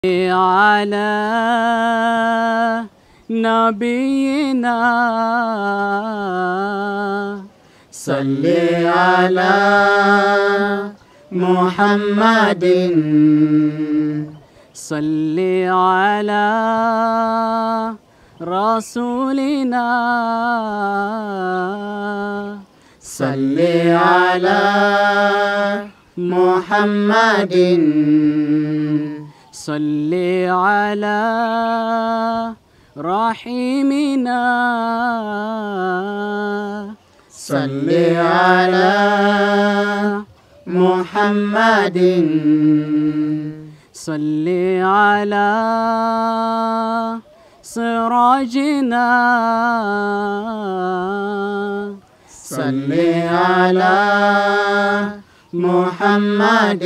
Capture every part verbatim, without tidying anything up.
على نبينا صل على محمد صل على رسولنا صل على محمد صل على رحيمنا صل على محمد صل على سراجنا صل على محمد.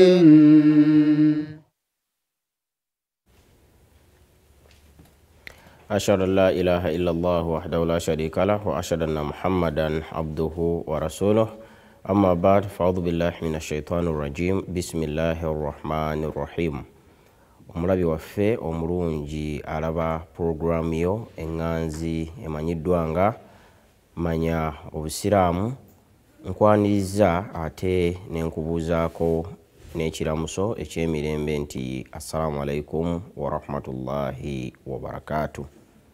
أشهد أن لا إله إلا الله وحده لا شريك له وأشهد أن محمدا عبده ورسوله أما بعد فأعوذ بالله من الشيطان الرجيم بسم الله الرحمن الرحيم. Omulabi waffe omulungi alaba program yo enganzi emanyiddwa nga manya obusiraamu nkwaniriza ate nenkubuuzaako n'ekiramuso ekyemirembe nti assalamu alaikum wa rahmatullahi wa barakatuh.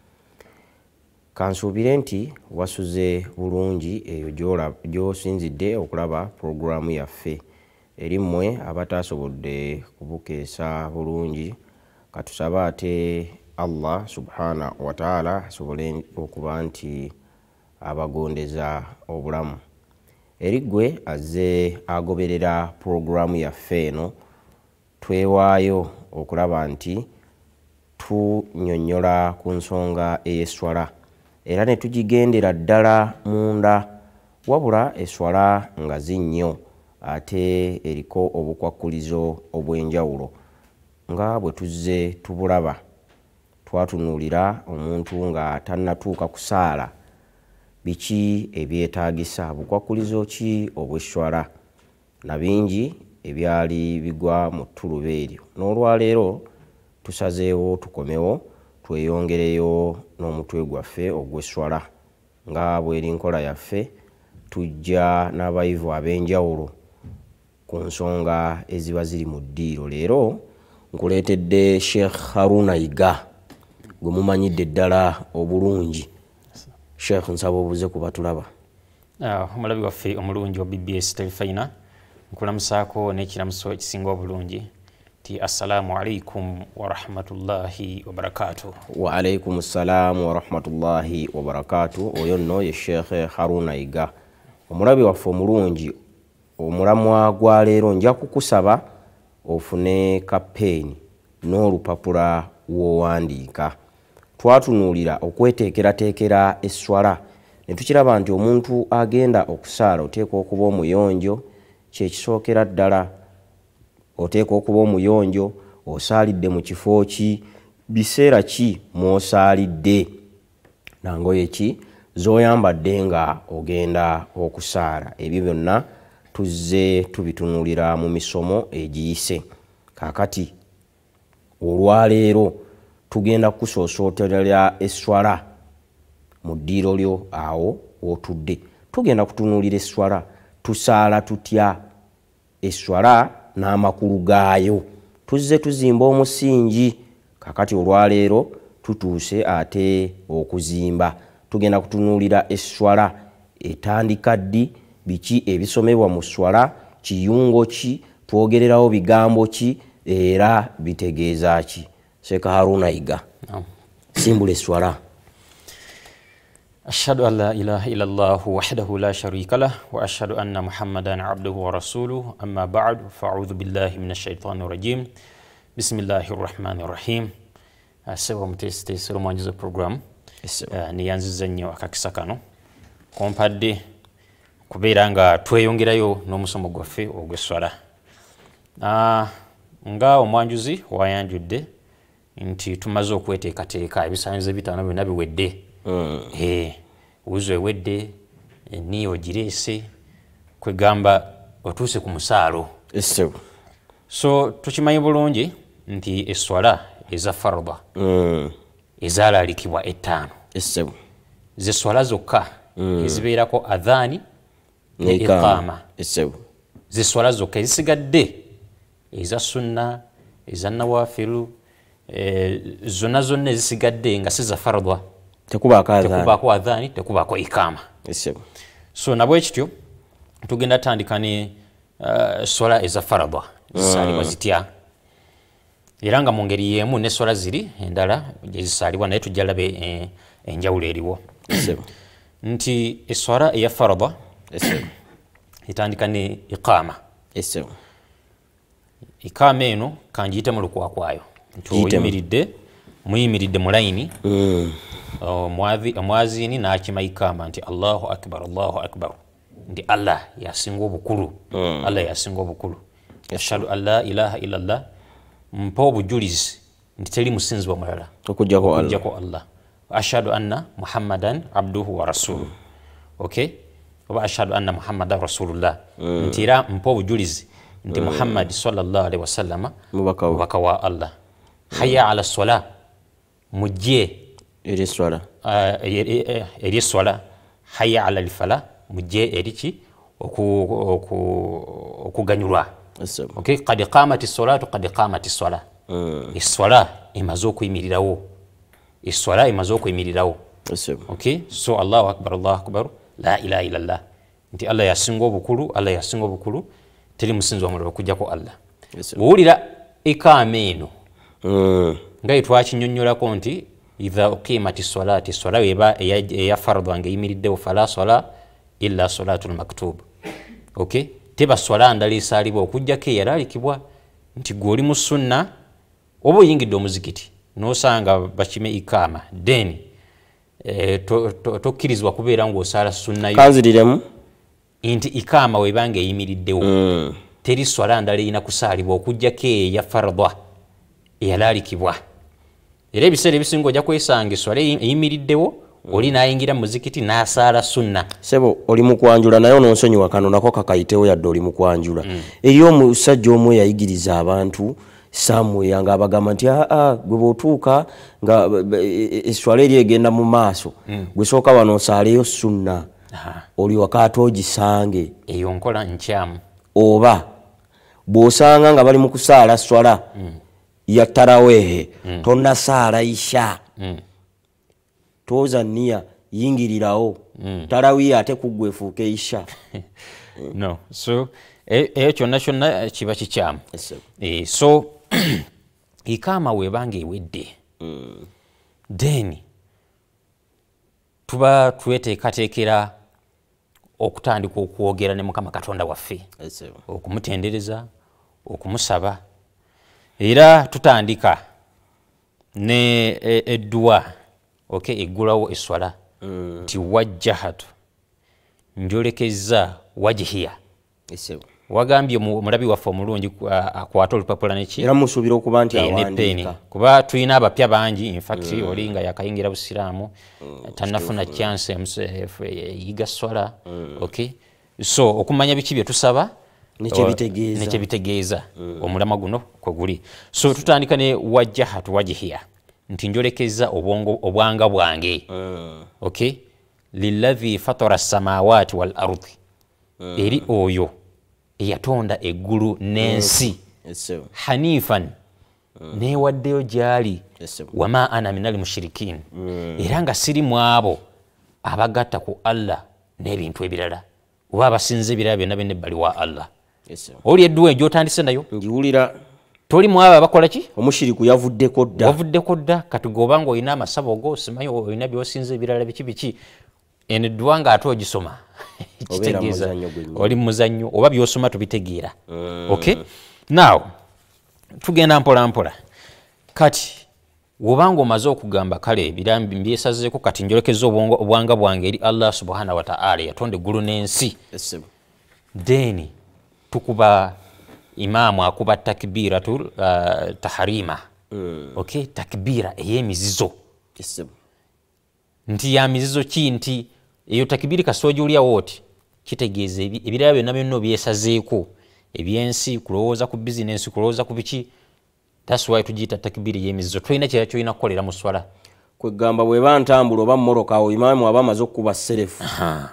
Kansuubire nti wasuze bulungi eyo gy'osinzidde okulaba programu yaffe. Eri mmwe abatasobodde kubukeesa bulungi katusaba ate Allah subhana wa ta'ala asobole okuba nti abagondeza obulamu. Eri ggwe azze agoberera programu yaffe eno twewaayo okulaba nti tunyonnyola ku nsonga ey'esswala era ne tugigendera ddala munda wabula esswala nga zinnyo ate eriko obukwakkulizo obw'enjawulo nga bwe tuzze tubulaba. Twatunuulira omuntu nga tannatuuka kusaala biki ebyetaagisa, bukwakkulizo ki obw'esswala na bingi ebyali bigwa mu ttuluba eryo. N'olwaleero tusazeewo tukomewo tweyongereyo n'omutwe gwaffe ogw'esswala nga bw'eri nkola yaffe. Tujja n'abayivu ab'enjawulo ku nsonga eziba ziri mu ddiiro. Leero nkuleetedde Sheikh Haruna Yiga gwe mumanyidde ddala obulungi. Sheikh, nsaba obuze kuba tulaba. Omulabi waffe omulungi wa B B S Telefina nkulamusaako n'ekiramuso ekisinga obulungi ti assalamu alaikum wa rahmatullahi wa barakatuh. Wa alaikum assalamu wa rahmatullahi wa barakatuh. Oyo nno ye Sheikh Haruna Yiga. Omulabi waffe omulungi, omulamwa gwa leero nja kukusaba ofune kapeeni n'olupapula w'owandiika. Twatunuulira okweteekerateekera esswala ne tukiraba nti omuntu agenda okusaala oteekwa okuba omuyonjo. Kyekisookera ddala oteekwa okuba omuyonjo. Osaalidde mu kifo ki? Biseera ki mw'osaalidde? Nangoye ki z'oyambadde nga ogenda okusaala? Ebyo byonna tuzze tubitunuulira mu misomo egiyise. Kaakati olwaleero tugenda kusoosooterera esswala mu ddiiro lyo awo w'otudde. Tugenda kutunuulira esswala, tusaala tutya, esswala n'amakulu gaayo. Tuzze tuzimba omusingi. Kaakati olwaleero tutuuse ate okuzimba. Tugenda kutunuulira esswala etandika ddi, biki ebisomebwa mu sswala, kiyungo ki, twogererawo bigambo ki era bitegeeza ki? Sheikh Haruna Yiga, simbula esswala. Ashhadu an la ilaha illallah wahdahu la sharika lah wa ashhadu anna Muhammadan abduhu wa rasuluhu amma ba'du fa'udhu billahi minash shaitani rajim. Bismillahir rahmanir rahim. Asaba muteste siromwanjizo program. Niyanziza nnyo akakisa kano kompadde kubeera nga tweyongerayo n'omusomo gwaffe ogw'esswala. Nga omwanjuzi wayanjudde nti tumaze okweteekateeka ebisaanyizo bitaano byonna biwedde. Wuzo ewedde, eniyo gireese, kwegamba otuuse ku musaalo. Essebu. So tukimanyi bulungi nti esswala eza farda mm. ezalalikibwa ettaano Essebo. ze swala zokka mm. ezibeerako adhaani ne Ikama. iqama Essebo. ze swala zokka ezisigadde eza sunna eza nawafilu eh, zonna zonna ezisigadde nga si za farda Tekubaako adhaani. tekubaako adhaani tekubaako ikama. Essebo. So nabwe kityo tugenda tandika ne uh, swala eza farada zisalibwa zitya era nga mu ngeri yemu ne swala ziri endala gyezisalibwa naye tujja labe eh, enjawulo eriwo. Essebo. Nti eswala eya farada Essebo. etandika ne iqama. Essebo. Ikama eno kanjiyite mu lukwakwayo nti oyimiridde muyimiridde mu layini Mm. omwazini n'akima ikama nti Allahu akbar Allahu akbar nti Allah yasinga obukulu mm. Allah yasinga obukulu ashhadu an la ilaha illa Allah mpa obujulizi nti teri musinzibwa mulala Okujjako Allah. okujjako Allah ashhadu anna Muhammadan abduhu wa rasuluhu mm. okay oba ashhadu anna Muhammadan rasulullah mm. nti era mpa obujulizi nti mm. Muhammad sallallahu alaihi wasallama mubaka wa Allah mm. hayya ala salah mujje eri swala eri swala hayya ala lifala mujje eriki okuganyulwa. Essebo. Okay, qad qamati salatu qad qamati swala Mm. eswala emaze okuyimirirawo eswala emaze okuyimirirawo. Essebo. Okay, so Allahu akbar Allahu akbar la ilaha illallah nti Allah yasinga obukulu Allah yasinga obukulu teri musinzi wa mulala okujjako Allah. Essebo. Buwulira ikama eno Mm. nga twakinyonnyolako nti idha uqimati salati swala eba eya fardhu nga yimiriddewo fala swala illa salatul maktub. Okay, teba swala ndali esalibwa okujjako eyalalikibwa nti gwoli mu sunna oba oyingidde omuzikiti n'osanga bakime ikama then eh, tokkirizibwa kubeera ng'osala sunna yo Kanziriremu. nti ikama webanga eyimiriddewo Mm. teri swala ndala erina kusaalibwa okujjako eya fardha eyalalikibwa. Era ebiseera ebisinga ojja kwesanga eswala eyimiriddewo oli n'ayingira mu muzikiti n'asaala sunna. Sebo oli mu kwanjula naye ononsonyiwa kano nako kakayitewo yadde oli mu kwanjula. Mm. Eri omusajja omu eyayigiriza abantu somewhere nga abagamba nti aa gwe bw'otuuka nga eswala eri egenda mu maaso mm. gwe sooka wano osaaleyo sunna oli wakaata ogisange eyo nkola nkyamu. oba bw'osanga nga bali mu kusaala swala mm. ya tarawehe mm. tonnasaala isha mm. toza niya yingirirawo mm. tarawiya ate kuggwe efuuke isha no so eyo kyonna kyonna kiba kikyamu. Yes, e, so ikama webanga ewedde mm. then tuba tweteekateekera okutandika okwogera ne Mukama Katonda waffe yes, okumutendereza okumusaba era tutandika ne edduwa okay eggulawo eswala nti mm. wajjahatu njolekeza wajhiya. yes, wagambye mulabi waffe omulungi akwata olupapula neki era musuubira okuba nti awandiika kuba tulina abapya bangi in fact mm. oli nga yakayingira busiraamu mm. tannafuna chance yiga swala mm. okay so okumanya biki bye tusaba nekyebitegeeza nekyebitegeeza mm. omulama guno kwe guli. So tutandika ne wajjahatu wajhiya nti njolekeza obwongo obwanga bwange mm. okay lillazi fatara samawati wal ardi mm. eri oyo eyatonda eggulu n'ensi yes, hanifan mm. newaddeyo gyali yes, wama ana minal mushirikin mm. era nga siri mu abo abagatta ku Allah n'ebintu ebirala oba abasinza ebirala byonna byebbali wa Allah. yes, oli edduwa gy'otandise nayo ngiwulira toli mu abo abakola ki omushiriku yavuddeko dda wavuddeko dda kati goba nga olina amasabo go simanyi olina by'osinza ebirala biki biki eno edduwa nga ate ogisoma kitegeeza oli muzannyo oba byosoma tubitegeera mm. okay now tugenda mpola mpola kati wobanga omaze okugamba kale ebirambi mbyesazeeko kati njolekeza obwanga bwange eri Allah subhanahu wa ta'ala yatonda eggulu n'ensi yes, then tukuba imamu akuba takbiratul uh, taharima mm. okay takbira ey'emizizo yes, nti ya mizizo ki nti eyo takibiri kasojulya woti kitegeeze ebirala byonna byonna byesazeeko ebyensi kulowooza ku business kulowooza ku biki That's why tujita takbiri yemizizo tulina kya kyolina kukolera mu swala kwegamba bwe bantambula oba mmoroka awo imamu aba amaze okuba serefu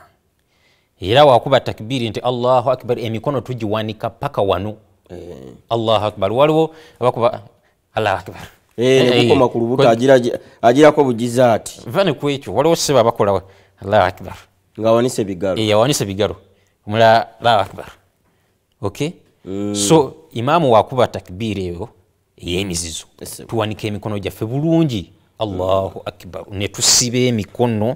era wakuba takbiri nti Allahu akbar emikono tugiwanika paka wano eh. Allahu akbar waliwo abakuba Allahu akbar eh ne kukoma ku lubuto agira agirako bugizaati vane kwekyo waliwo seba bakola Allahu akbar nga wanise bigalo eh wanise bigalo mula Allahu akbar okay mm. So imamu wakuba takbiri eyo yemizizo yes, tuwanike emikono gyaffe bulungi Allahu akbar ne tusibe emikono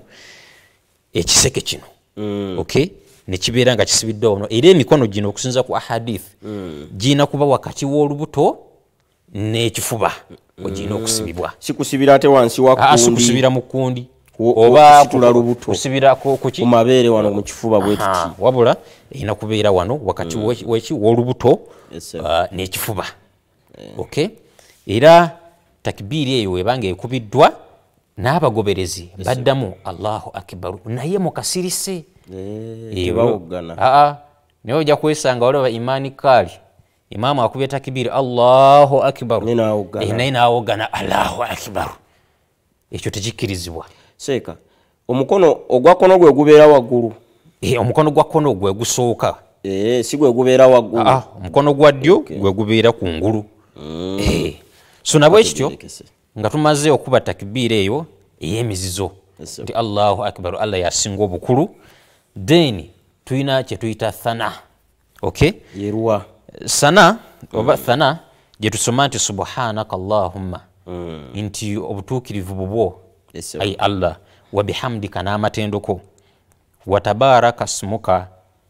ekiseke kino mm. Okay ne kibeera nga kisibidde ono era emikono gino okusinza ku ahadith mm. gina kuba wakati w'olubuto n'ekifuba mm. ogina okusibibwa sikusibira ate wansi wa kundi asikusibira mu kundi oba kutula lubuto kusibira ku kuki ku mabeere wano mu kifuba bwetiti wabula ina kubeera wano wakati mm. w'eki w'olubuto yes, uh, n'ekifuba yeah. Okay era takbiri eyo ebanga ekubiddwa n'abagoberezi yes, baddamu Allahu akbar naye mukasirise eh bawogana a a ne ojja kwesanga waliwo imani kali imamu akubye takbiri Allahu akbar nina awogana eh nina awogana Allahu akbar ekyo tekikirizibwa seeka omukono ogwakono gwe gubeera waggulu eh omukono gwakono gwe gusooka eh si gwe gubeera waggulu a omukono gwa ddyo okay, gwe gubeera ku ngulu mm. eh so nabwe ekityo nga tumaze okuba takbiri eyo ey'emizizo nti Allahu akbar Allah yasinga obukulu then tuyina kye tuyita thana okay yerwa sana oba mm. thana gye tusoma nti subhanaka Allahumma mm. nti obutuukirivu bubwo yes, ay Allah wa bihamdika n'amatendoko wa tabaraka smuka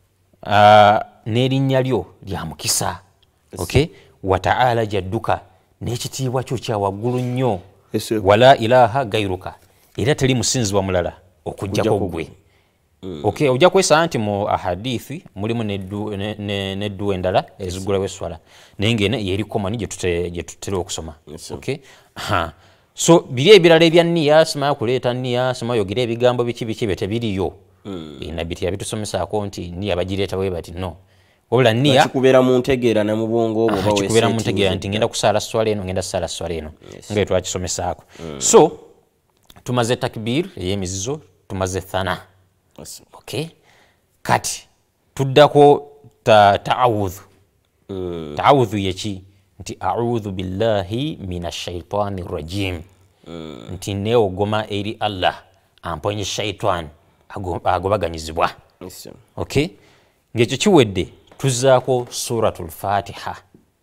uh, n'erinnya lyo lya mukisa yes, okay wa ta'ala jadduka n'ekitiibwa kyo kya waggulu nnyo yes, wala ilaha gairuka era teri musinzibwa mulala okujjako gwe mm. Okay ojja kwesanga nti mu ahadithi mulimu neddu neddu ne, endala ezigula weswala naye ngene yeri komani gye tutera okusoma yes, okay ha so biri ebirala ebya nniya sima kuleeta nniya sima yogera ebigambo biki biki bete biriyo mm. Nabiti yabitusomesaako nti nniya bagireeta bwe bati no wabula nniya kikubeera mu ntegeera ne mu bwongo obwo bawe kikubeera mu ntegeera nti ngenda kusaala swala eno ngenda kusala swala eno yes, nga twakisomesaako mm. So tumaze takbir ey'emizizo tumaze thana yes, okay kati tuddako ta ta'awudhu mm. Ta'awudhu yeki nti a'udhu billahi minash shaitani rajim mm. Nti neogoma eri Allah amponye shaitan agobaganyizibwa yes, okay ngekyo kiwedde tuzaako suratul fatiha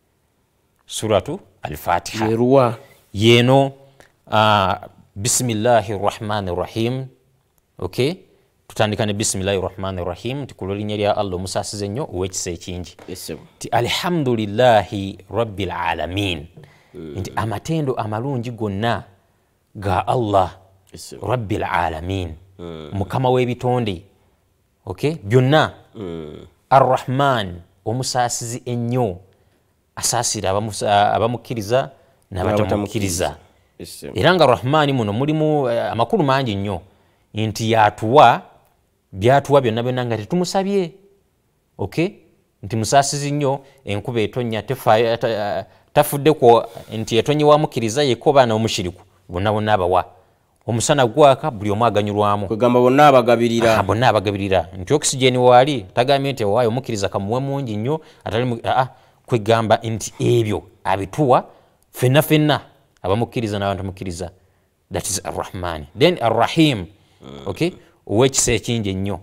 suratu al-fatiha yerwa yeno uh, bismillahir rahmanir rahim okay tutandika ne bismillahir rahmanir rahim tikulo linnya lya Allah musasize nnyo owekisa ekingi yes, ti alhamdulillahi rabbil alamin mm. Nti amatendo amalungi gonna ga Allah yes, rabbil alamin mm. Mukama w'ebitonde okay byonna mm. Ar-Rahman omusasizi ennyo asasira abamukiriza n'abatamukiriza yes, era nga Rahmani muno mulimu uh, amakulu mangi nnyo nti yatuwa byatuwa byonna byonna nga tetumusabye okay nti musasizi nnyo enkuba etonya tefa uh, tafudde ko nti etonyi wa mukiriza yekoba na omushiriku bonna bonna abawa omusana gwaka buli omu aganyulwamu kwegamba bonna abagabirira ah, bonna abagabirira nti oxygen wali tagambye nti waayo omukiriza kamuwe mungi nnyo atali ah, kwegamba nti ebyo abituwa fenna fenna abamukiriza n'abantu mukiriza that is Ar-Rahman then Ar-Rahim mm. Okay owekisa ekingi ennyo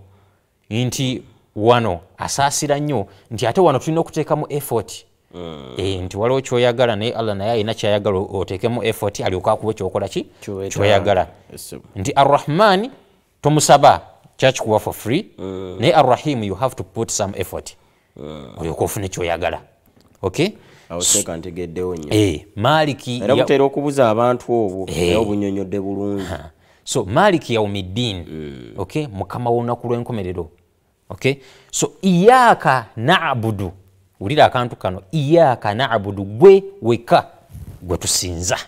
nti wano asaasira nnyo nti ate wano tulina okuteekamu effort mm. E, nti waliwo kyoyagala naye Allah naye alina kyayagala oteekemu effort alyoka akuwa ekyokola ki kyoyagala yes, nti Ar-Rahman tomusaba kyakikuwa for free mm. Naye Ar-Rahim you have to put some effort mm. olyoka ofune kyoyagala okay awoseka ntegeddewo nnyo eh Maliki era mutera okubuza abantu obwo naye obunyonyodde bulungi so Maliki yaumiddin mm. Okay mukama w'olunaku lw'enkomerero okay so iyaka na'budu ulira akantu kano iyaka na'budu gwe weka gwe tusinza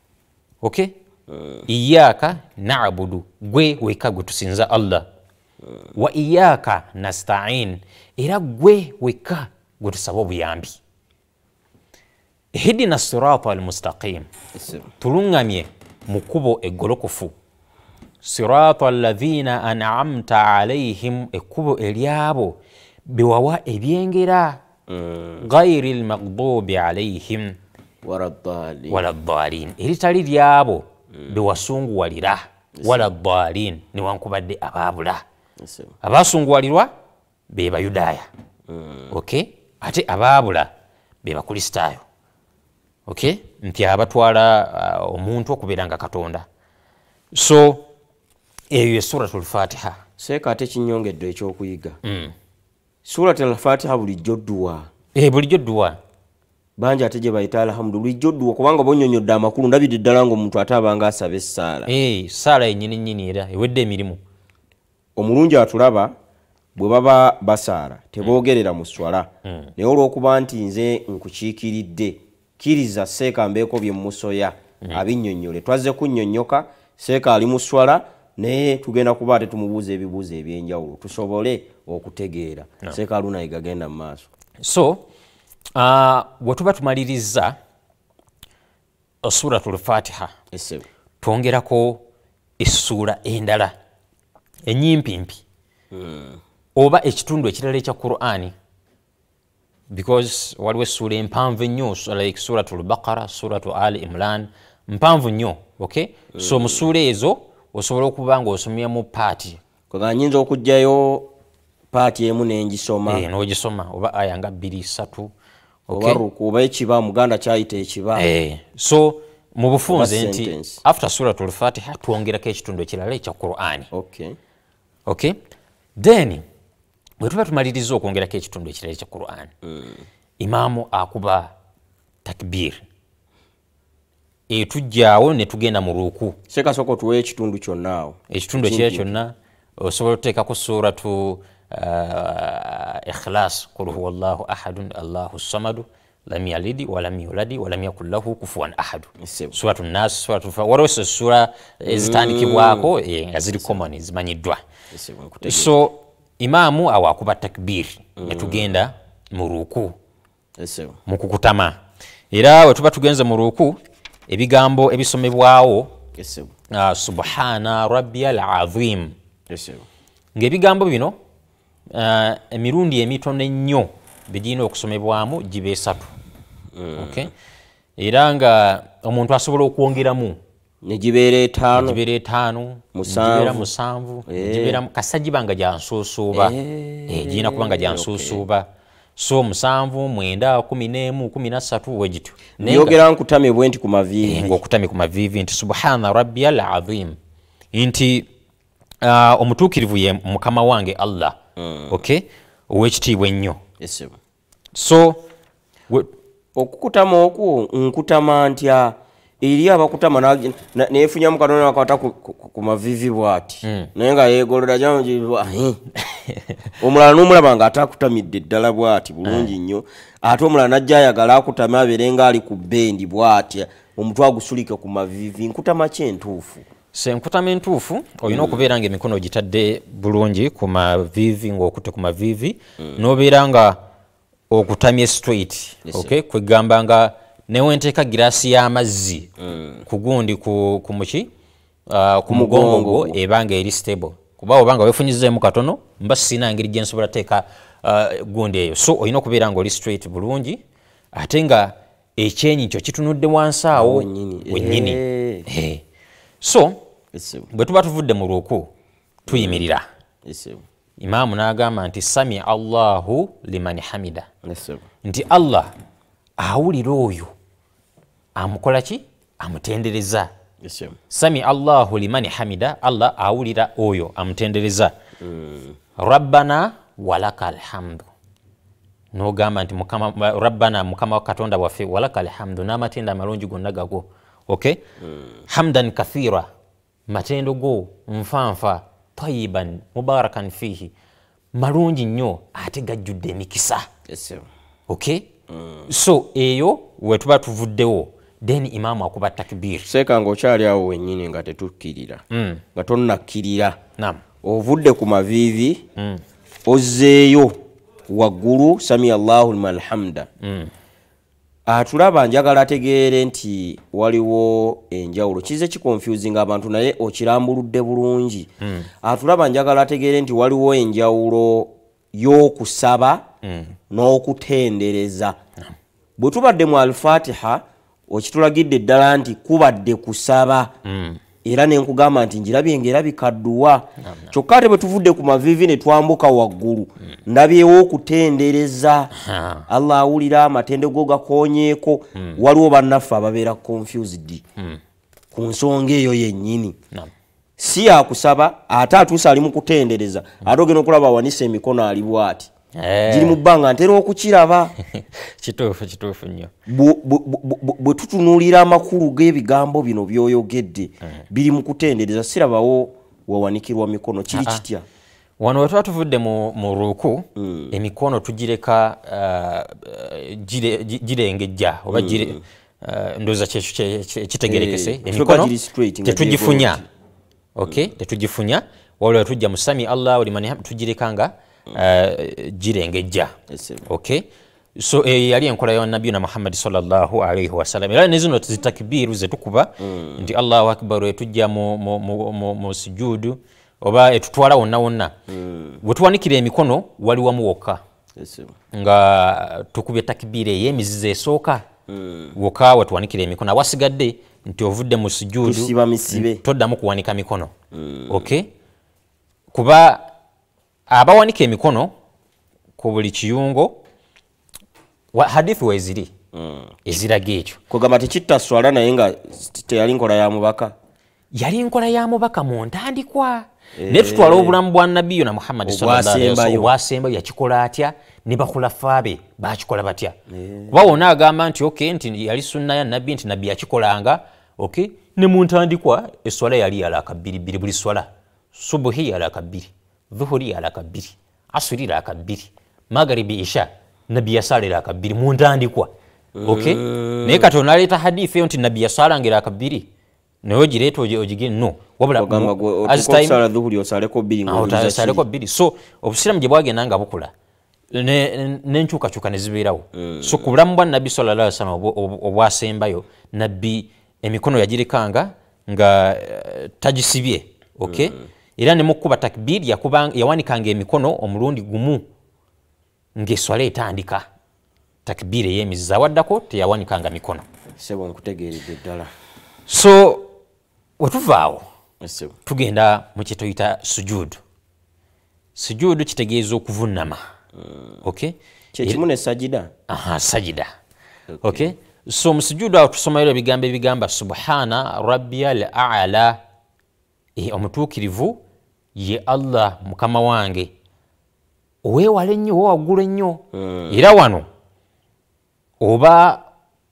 okay mm. Iyaka na'budu gwe weka gwe tusinza Allah mm. Wa iyaka nasta'in era gwe weka gwe tusaba obuyambi ihdina sirata almustaqim tulungamye mukubo egolokofu sirata alladhina an'amta alayhim ekubo eliabo biwawa ebyengera mm. ghairi almaghdubi alayhim wala dhalin eritali lyabo mm. biwasunguwalira wala dhalin niwankubadde ababula abasunguwalirwa be bayudaaya mm. okay ate ababula be bakristaayo okay nti abatwala uh, omuntu okubeeranga katonda so eyo suratul fatiha seeka ate kinyongedde ekyokuyiga mm. suratul fatiha bulijjo dduwa eh bulijjo dduwa banja ate gye bayita alhamdu bulijjo dduwa kubanga bonyonyodde amakulu ndabidde ddala ng'omuntu ate abanga asaba essaala eh saala yennyini nnyini era ewedde emirimu omulungi atulaba bwe baba basaala teboogerera mu swala mm. naye olw'okuba nti nze nkukiikiridde kiriza seeka mbeeko bye musoya mm. abinnyonnyole twazze kunnyonnyoka seeka ali mu swala naye tugenda kuba ate tumubuuza ebibuuzo ebyenjawulo tusobole okutegeera no. seeka alunayiga genda mu maaso so uh, bwe tuba tumaliriza suratul fatiha yes. twongerako essuula endala enyimpimpi mm. oba ekitundu ekirala ekya Qur'ani because waliwo essuula empanvu ennyo like suratul baqara suratul ali imran mpanvu nnyo okay mm. so mu ssuula ezo osobola okuba nga osomyemu paati kwega nyinza okujjayo paati emu n'engisoma eh n'ogisoma oba aya nga bbiri ssatu okay oba ruku oba ekiba muganda kyayita ekiba eh so mu bufunze nti after suratul fatiha twongerako ekitundu ekirala ekya Qur'ani okay okay then bwe tuba tumaliriza okwongerako ekitundu ekirala ekya Qur'ani mm. imaamu akuba takbir etujjaawo ne tugenda mu ruku seeka soko tuwe ekitundu kyonna awo ekitundu ekirala kyonna osobola okuteekako suratu uh, ikhlas qul huwallahu ahadun allahu samadu lam yalidi walam yuladi walam yakul lahu kufuwan ahadu suratu nas suratu fa waliwo sura ezitandikibwako mm. nga ziri common zimanyiddwa so imaamu awakuba takbir mm. ne tugenda mu ruku mu kukutama era we tuba tugenze mu ruku ebigambo ebisomebwawo uh, subhana rabbiyal azim ng'ebigambo bino uh, emirundi emitono ennyo bigina okusomebwamu gibe esatu mm. okay era nga omuntu asobola okwongeramu ne gibeera etaano gibeera etaano gibeera musanvu gibeera kasa gibanga gya nsuusuuba eh gina kubanga gya nsuusuuba so musanvu mwenda kumi n'emu kumi na ssatu wegityo nyogera nkutame bwenti ku mavivi ng'okutame ku mavivi nti subhana rabbiyal azim nti uh, omutuukirivu ye mukama wange Allah mm. okay ow'ekitiibwa ennyo yes. so okukutama okwo nkutama ntya eri abakutama neefunyamu katonda nakwata ku mavivi bw'ati mm. naye nga yeegolera gyamugibwa omulala n'omulaba nga atakutamidde ddala bw'ati bulungi nnyo ate omulala najja ayagala akutama abeere nga ali ku bbendi bw'ati omutwe agusulike ku mavivi nkutama ki entuufu se nkutama entuufu olina okubeera nga emikono gitadde bulungi ku mavivi ng'okutte ku mavivi mm. n'obeera nga okutamye straight yes, okay kwegamba nga newe nteeka girasi y'amazzi mm. ku gundi ku ku muki uh, ku mugongo ebanga eri stable kuba obanga wefunyizeemu katono mba sina ngeri gye nsobola teeka uh, gundi eyo so olina okubeera nga oli straight bulungi ate nga ekyenyi kyo kitunudde wansi awo wennyini hey. hey. so yes, bwe tuba tuvudde mu ruku tuyimirira yes, imaamu n'agamba nti sami allahu liman hamida yes, nti Allah awulira oyo amukola ki amutendereza yes, sami allahu liman hamida Allah awulira oyo amutendereza mm. rabbana walakal hamdu n'ogamba nti mukama rabbana mukama katonda waffe walakal hamdu n'amatenda amalungi gonna gago okay mm. hamdan kathira matendo go nfanfa tayiban mubarakan fihi malungi nnyo ate gajjudde emikisa yes, okay mm. so eyo we tuba tuvuddewo then imaamu akuba takbir seeka ng'okyali awo wennyini nga tetukkirira mm. nga tonnakkirira naam ovudde ku maviivi mm. ozzeeyo waggulu sami allahu liman hamda mm. atulaba njagala ategeere nti waliwo enjawulo kize kiconfusing abantu naye okirambuludde bulungi mm. atulaba njagala ategeere nti waliwo enjawulo y'okusaba mm. n'okutendereza mm. bwe tubadde mu al-Fatiha okitulagidde ddala nti kubadde kusaba mm. era nenkugamba nti njirabye ng'erabika dduwa kyokka ate bwe tuvudde ku mavivi ne twambuka waggulu mm. ndabyewo okutendereza Allah awulira amatende go gakonyeeko mm. waliwo bannaffe ababeera confused mm. ku nsonga eyo yennyini no. si yakusaba ate atuusa ali mu kutendereza mm. ate ogenda okulaba awanisa emikono ali bw'ati Eh. Jiri mu bbanga ntera okukiraba kituufu kituufu nnyo bwe tutunuulira amakulu g'ebigambo bino by'oyogedde mm. biri mu kutendereza sirabawo wawanikirwa mikono kiri kitya wano wetwa tuvudde mu, mu ruku mm. emikono tugireka uh, gire, girengejja oba gire mm. uh, ndoza kitegerekese eh, emikono tetugifunya okay mm. tetugifunya waliwo tujja musami Allah walimani tugirekanga Uh, jirengejja yes, okay so eh, yali enkola ya nabii na Muhammad sallallahu alayhi wasallam era nezino zitakbiru zetukuba mm. nti Allahu akbar etujja mu mu, mu, mu, mu sujudu oba etutwala wonna wonna mm. bwetuwanikira emikono wali wamu wokka yes, nga tukubye takbire yemizize esooka mm. wokka watuwanikira emikono awasigadde nti ovudde mu sujudu tusiba misibe toddamu kuwanika mikono mm. okay kuba abawanika emikono ku buli kiyungo hadithi weziri mm. eziraga ekyo kugamba tekitaswala naye nga teyali nkola ya mubaka yali nkola ya mubaka mu ntandikwa e... naye tutwala obulamu bwa nabbiyo na Muhammad sallallahu alaihi wasallam obwasembayo yakikola atya ne bakhulafa be bakikola batya e... kuba wona agamba nti okay nti yali sunna ya nabbi nti nabbi yakikolanga okay ne mu ntandikwa eswala yali yalaka bbiri bbiri buli swala subuhi yalaka bbiri dhuhuri alaka bbiri asuri alaka bbiri magharibi isha nabi yasala alaka bbiri mu ntandikwa okay mm. naye kati onaleeta hadithi eyo nti nabi yasala alaka bbiri naye ogireeta ogigene no wabula azisala dhuhuri osaleko bbiri osaleko bbiri so obusiramu gye bwagenda nga bukula n'enkyukakyuka ne zibeerawo mm. so ku bulamu bwa nabbi sallallahu alaihi wasallam obwasembayo nabbi emikono yagirekanga nga uh, tagisibye okay mm. era ne mukuba takbir yakubanga yawanikanga emikono omulundi gumu ng'eswala etandika takbir ey'emiziza waddako teyawanikanga mikono sebo nkutegeeredde ddala so wetuvaawo tugenda mu kye tuyita sujudu sujudu kitegeeza okuvunnama mm. okay kyekimu ne sajida aha sajida okay, okay. so mu sujudu awo tusomayo ebigambo ebigamba subhana rabbiyal a'la e omutuukirivu ye Allah mukama wange weewale nnyo waggulu ennyo mm. era wano oba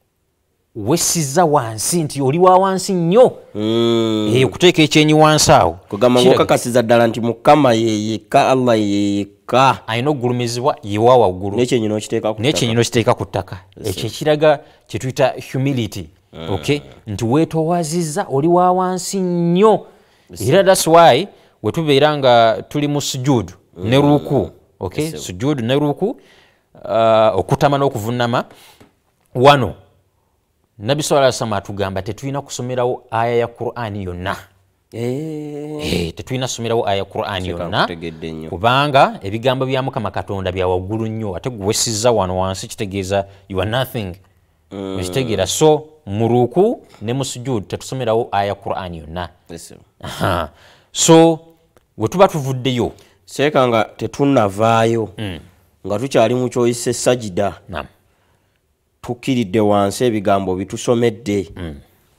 wesiza wansi nti oli wa wansi nnyo mm. e okuteeka ekyenyi wansi awo kugamba ng'okakasiza ddala nti mukama yeyeka Allah yeyeka alina okugulumizibwa yewa waggulu n'ekyenyi n'okiteeka ku ttaka n'ekyenyi n'okiteeka ku ttaka ekyo ekiraga kye tuyita humility mm. okay nti weetoowazizza oli wa wansi nnyo era that's why wetubeera nga tuli mu sujudu mm. ne ruku okay yes, sujudu ne ruku uh, okutama n'okuvunnama wano nabbi sallallahu alaihi wasallam atugamba tetulina kusomerawo aya ya Qur'ani yonna eh hey, tetulina kusomerawo aya ya Qur'ani yonna kubanga ebigambo bya Mukama Katonda bya waggulu nnyo ate gwesiza wano wansi kitegeeza you are nothing mm. kitegeera so mu ruku ne mu sujudu tetusomerawo aya ya Qur'ani yonna yes, aha so wetuba tuvuddeyo seeka nga tetunnavaayo mm. nga tukyali mu kyoyise sajida naam tukiridde wansi ebigambo bitusomedde mm.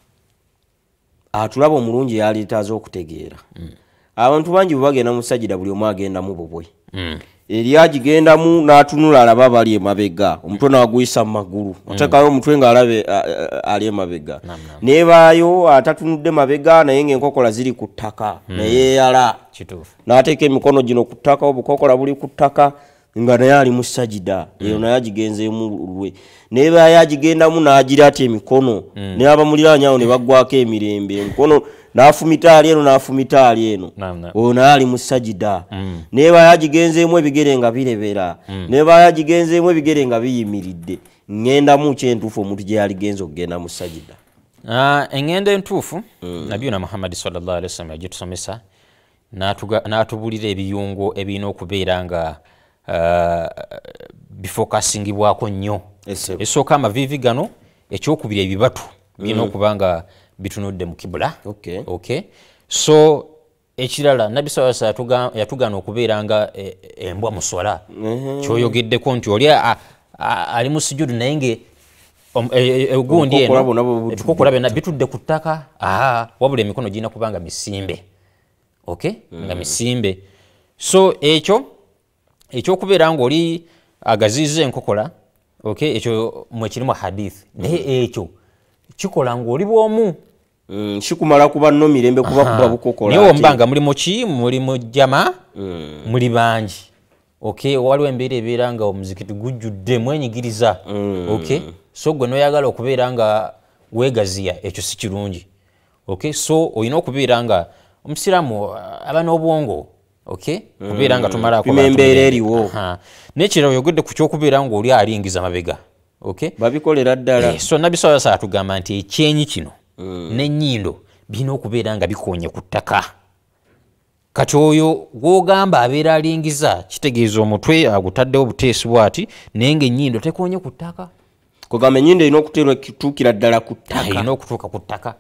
atulaba omulungi yalitaza okutegeera mm. abantu bangi bwe bagenda mu sajida buli omu agenda mu bubwe mm. eri agigendamu n'atunula alaba bali emabega omutwe n'aguyisa mu magulu oteekayo omutwe ng'alabe ali emabega neebaayo atatunudde mabega naye ng'enkokola ziri ku ttaka neyeeyala n'ateeka emikono gino ku ttaka obukokola buli ku ttaka nga naye ali mu sajida eyo naye agigenzeemu lulwe neebaayo agigendamu n'agira ati emikono naye abamuliraanyawo ne baggwako emirembe emikono n'afumita ali eno n'afumita ali eno oyo naye ali mu sajida neebaayo agigenzeemu ebigere nga birebera neebaayo agigenzeemu ebigere nga biyimiridde ngenda mu kyentufu omuntu gye yali genza okugenda mu sajida. Uh, engendo entuufu mm. Nabiyuna Muhammad sallallahu alaihi wasallam yagitusomesa n'atubulira ebiyungo ebirina okubeera nga uh, bifokasingibwako nnyo. Esooka amaviivi gano ekyokubira ebibatu birina mm. okuba nga bitunudde mu kibula. Okay. Okay. So ekirala Nabbi sallallahu alaihi wasallam yatugana okubeera nga embwa mu swala. Mm-hmm. Kyoyogeddeko nti oli ali mu sujudu naye nge egundi eno ebikokola byonna bitudde ku ttaka wabula emikono girina kubanga misimbe. Okay? Mm. Nga misimbe. So ekyo ekyokubeera nga oli agaziiza enkokola, okay, ekyo mwe kirimu hadith. Naye ekyo kikola ng'oli bw'omu. Mm, shikumala kuba no mirembe kuba kuba bukokola. Niwo mbanga mulimu ki mulimu jama mm. muli bangi. Okay, waliwo embeera ebeera nga omuzikiti gujjudde mwenyigiriza. Mm. Okay, so gwe noyagala okubeera nga weegaziya ekyo si kirungi. Okay, so oyina okubeera nga omusiramu aba n'obwongo. Okay, mm. kubeera nga tumala ko embeera eriwo. N'ekirala oyogedde ku ky'okubeera nga oli alingiza mabega. Okay, babikolera ddala. Eh, so Nabbi sallallahu alaihi wasallam atugamba nti ekyenyi kino mm. n'ennyindo birina okubeera nga bikonye ku ttaka. Kati oyo gw'ogamba abeera alingiza kitegeeza omutwe agutaddewo buteesi bw'ati naye ng'ennyindo tekonye ku ttaka. Kugamba ennyindo erina okutuukira ddala ku ttaka. Erina okutuuka ku ttaka.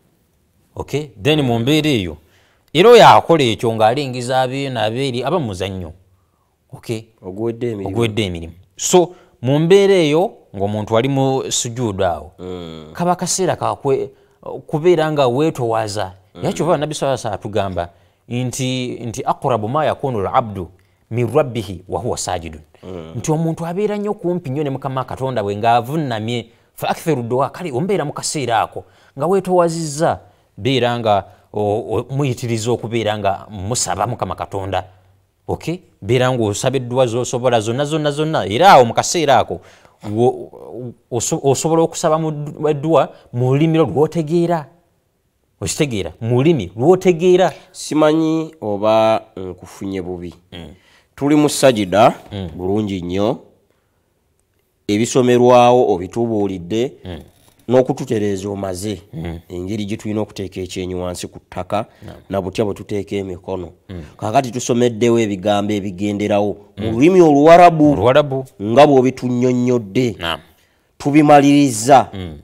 Okay, then mu mbeera eyo era oyo akola ekyo ng'alingiza abeena abeeri aba muzannyo. Okay, ogwedde emirimu. Ogwedde emirimu. So mu mbeera eyo ng'omuntu ali mu sujuudu awo mm. kaba kaseera kakwe kubeera nga weetowaza. Mm. Yakyova Nabbi sallallahu alaihi wasallam atugamba nti nti aqrabu ma yakunu al-abdu min rabbihi wa huwa sajidun. Mm. Nti omuntu abeera nnyo kumpi nnyo ne Mukama Katonda we ng'avunnamye fa aktharu du'a, kale ombeera mu kaseera ako nga weetowazizza beera nga muyitiriza okubeera nga musaba Mukama Katonda. Okay, beera nga osaba edduwa z'osobola zonna zonna zonna era awo mu kaseera ako osobola okusaba mu edduwa mu lulimi lw'otegeera. Okitegeera mu lulimi lw'otegeera. Simanyi oba nkufunye bubi. Mm. Tuli mu sajida mm. bulungi nnyo ebisomerwawo obitubuulidde mm. n'okututereeza omaze mm. engeri gye tulina okuteeka ekyenyi wansi ku ttaka no. na butya bwe tuteeka emikono. Mm. Kaakati tusomeddewo ebigambo ebigenderawo mu mm. lulimi oluwarabu Oluwarabu nga bw'obitunnyonnyodde no. tubimaliriza mm.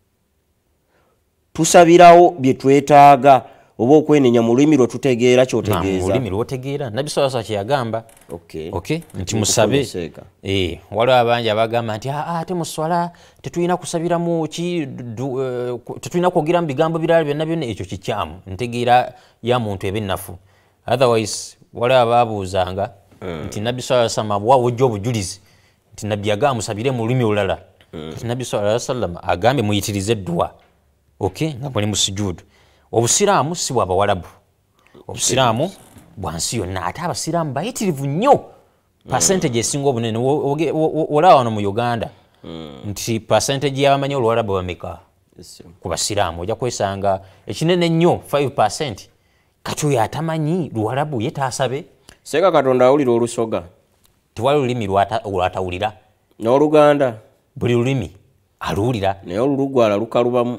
tusabirawo bye twetaaga oba okwenenya mu lulimi lwe tutegeera ky'otegeeza. Mu lulimi lw'otegeera Nabbi sallallahu alaihi wasallam kyeyagamba. Okay. Okay, nti musabe. Eh, waliwo abangi abagamba nti ate mu swala tetulina kusabira mu ki tetulina kwogera mu bigambo birala byonna byonna, ekyo kikyamu ntegeera ya muntu ebennafu. Otherwise waliwo abaabuuzanga mm. nti Nabbi sallallahu alaihi wasallam bwa wojja obujulizi nti Nabbi yagamba musabire mu lulimi olulala. Mm. Nabbi sallallahu alaihi wasallam agambe muyitirize eddua. Okay, nga muli mu sujudu. Obusiraamu si bwa bawalabu. Obusiraamu bwansi yonna ate abasiraamu bayitirivu nnyo. Percentage esinga obunene olaba wano mu Uganda nti percentage y'abamanyi Oluwarabu bameka ku basiraamu ojja kwesanga ekinene nnyo five percent. Kati oyo atamanyi Luwarabu ye taasabe. Seeka Katonda awulira Olusoga. Tewali lulimi lwatawulira. N'Oluganda buli lulimi aluwulira. Naye Olulugwala lukalubamu.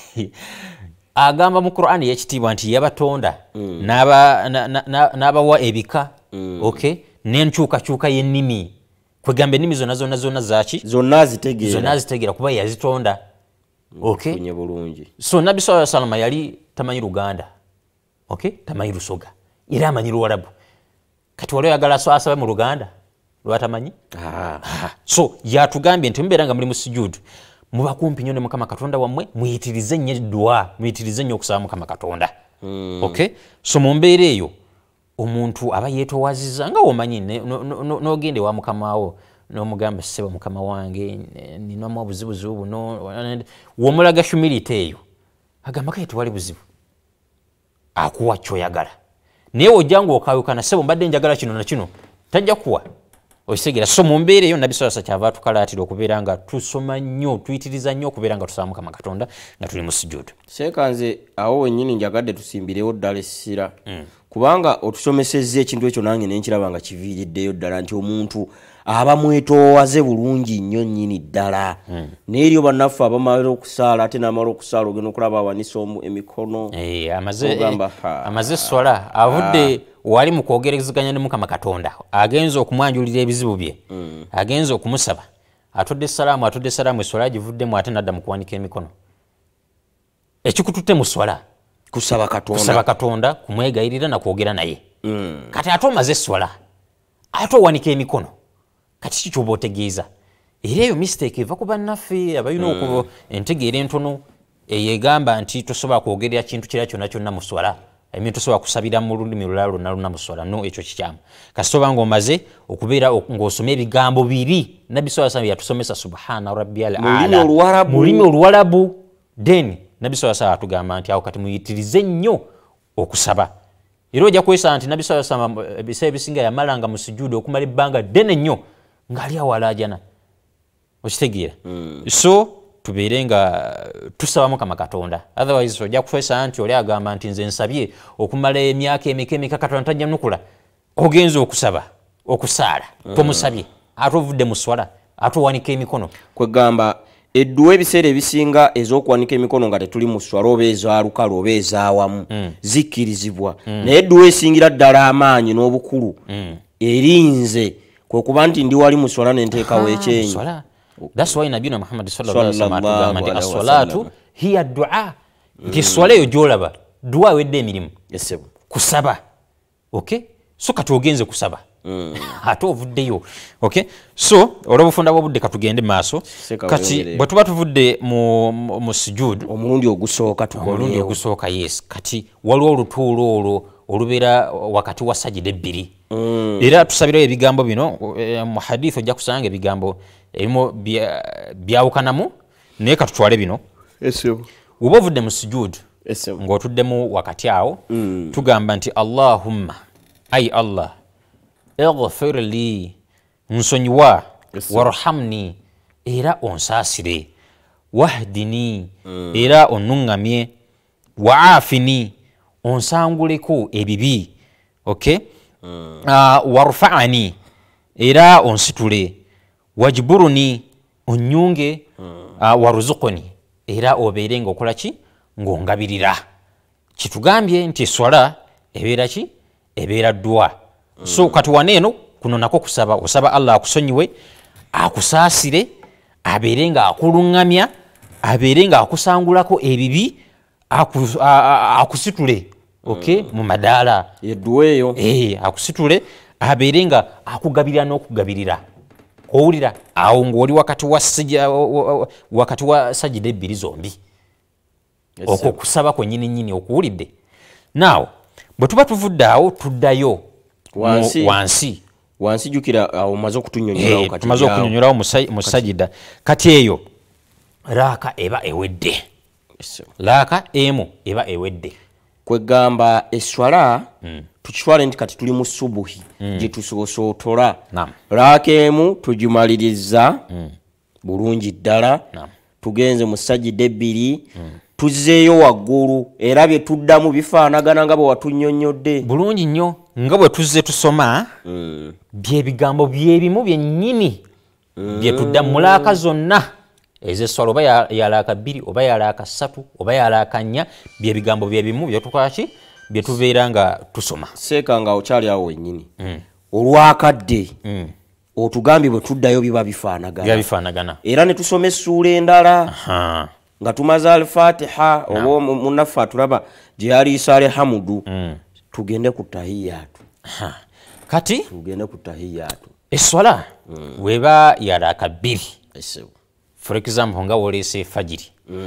Agamba mu Qur'ani y'ekitiibwa nti yabatonda mm. n'aba n'abawa ebika. Mm. Okay, n'enkyukakyuka y'ennimi kwegamba ennimi zonna zonna zonna zaaki zonna zitegeera zonna zitegeera kuba yazitonda. Okay, kunye bulungi. So Nabbi sallallahu alaihi wasallam yali tamanyi Luganda. Okay, tamanyi Lusoga era amanyi Luwarabu. Kati waliwo yagala so asabe mu Luganda lwatamanyi. Ah. So yatugambye nti mbeera nga muli mu sujudu muba kumpi nnyo ne Mukama Katonda wammwe muyitirize nnyo eddua muyitirize nnyo okusaba Mukama Katonda. Mm. Okay, so mu mbeera eyo omuntu aba yeetowaziza nga womanyi n'ogende wa mukama wo n'omugamba ssebo mukama wange ninamu obuzibuzibu buno w'omulaga humility eyo agamba kale tewali buzibu akuwa ky'oyagala naye ojja ng'okawukana ssebo mbadde njagala kino na kino tajja kuwa okitegera. So mu mbeera eyo Nabbi sallallahu alaihi wasallam kyava atukalaatira okubeera nga tusoma nnyo tuyitiriza nnyo okubeera nga tusaba Mukama Katonda nga tuli mu sujudu. Seeka nze awo wennyini njagadde tusimbirewo ddala essira mm. kubanga otusomesezza ekintu ekyo nange ne nkiraba nga kiviiriddeyo ddala nti omuntu abamwetoowaze bulungi nnyo nnyini ddala n'eryo bannaffe abamala okusaala ate n'amala okusaala ogenda okulaba awanisa emikono amaze eswala avudde wali mu kwogerezeganya ne Mukama Katonda agenza okumwanjulira ebizibu bye agenza okumusaba atudde salaamu atudde salaamu eswala givuddemu ate nadda mu kuwanika emikono ekikututte mu swala kusaba Katonda kusaba Katonda kumwegayirira na kwogera naye kati ate omaze eswala ate owanika emikono kati kikyuba otegeeza era eyo mistake eva ku bannaffe abalina okuba entegeera entono eyegamba nti tosobola kwogerera kintu kira kyonna kyonna mu swala emi tosobola kusabira mu lulimi lulala lwonna lwonna mu swala no ekyo kikyamu kasita oba ng'omaze okubeera ng'osoma ebigambo biri nabbi sallallahu alayhi wasallam yatusomesa subhana rabbiyal aala mu lulimi oluwarabu then nabbi sallallahu alayhi wasallam atugamba nti awo kati muyitirize nnyo okusaba era ojja kwesa nti nabbi sallallahu alayhi wasallam ebiseera ebisinga yamalanga mu sujuudi okumala ebbanga ddene nnyo ng'ali awalaajana okitegeera so tubeere nga tusaba Mukama Katonda otherwise ojja kufesa nti oli agamba nti nze nsabye okumala emyaka emeka emeka Katonda tajja nukula ogenza okusaba okusaala tomusabye ate ovudde mu swala ate owanika emikono kwegamba edduwa ebiseera ebisinga ez'okuwanika emikono nga tetuli mu swala oba ezaalukalo oba ezaawamu zikkirizibwa naye edduwa esingira ddala amaanyi n'obukulu erinze kwe kuba nti ndi wali mu swala n'enteekawo ekyenyi. That's why Nabiyuna Muhammad sallallahu alaihi wasallam atugamba nti as-salatu hiya du'a. Nti swala yo gyolaba du'a wedde emirimu kusaba. Okay, so katugenze kusaba ate ovuddeyo. Okay, so olw'obufunda bw'obudde katugende maaso kati bwe tuba tuvudde mu mu sujud omulundi ogusooka omulundi ogusooka yes kati waliwo olutuulo olwo olubeera wakati wa sajida ebbiri era tusabira ebigambo bino mu hadith ojja kusanga ebigambo ebimu byawukanamu naye katutwale bino oba ovudde mu sujud ng'otuddemu wakati awo tugamba nti Allahumma ay Allah اغفر لي nsonyiwa warhamni era onsaasire wahdini era onungamye waafini onsanguleko ebibi. Okay, uh, warfa'ani era onsitule wajburuni onyunge uh, waruzuquni era obeere ng'okola ki ng'ongabirira. Kitugambye nti swala ebeera ki ebeera dua. So kati waneeno kuno nako kusaba osaba Allah akusonyiwe akusaasire abeere nga akulungamya abeere nga akusangulako ebibi akusitule. Okay, mu madaala yeduweyo eh akusitule abeere nga akugabirira n'okugabirira. Owulira awo ng'oli wakati wa sijja wakati wa sajida ebbiri zombi okwo kusaba kwennyini nnyini okuwulidde. Now bwe tuba tuvudde awo tuddayo wansi wansi wansi jukira awo maze okutunyonyorawo kati tumaze okunyonyorawo mu sajida kati eyo laaka eba ewedde laaka emu eba ewedde. Kwegamba eswala tukitwale nti kati tuli mu subuhi gye tusoosotola laaka emu tugimaliriza bulungi ddala tugenze mu sajida ebbiri tuzzeeyo waggulu era bye tuddamu bifaanagana nga bwe watunyonnyodde bulungi nnyo nga bwe tuzze tusoma by'ebigambo byebimu byennyini bye tudda mu laaka zonna ez'esswala oba ya laaka bbiri oba ya laaka ssatu oba ya laaka nnya by'ebigambo byebimu bye tukola ki bye tubeera nga tusoma. Seeka nga okyali awo wennyini olwakadde otugambye bwe tuddayo biba bifaanagana era ne tusoma essuula endala nga tumaze al-Fatiha oba munnaffe atulaba gye yaliisa alhamdu tugende ku tahiyaatu. Kati tugende ku tahiyaatu esswala weba ya laaka bbiri for example nga woleese fajiri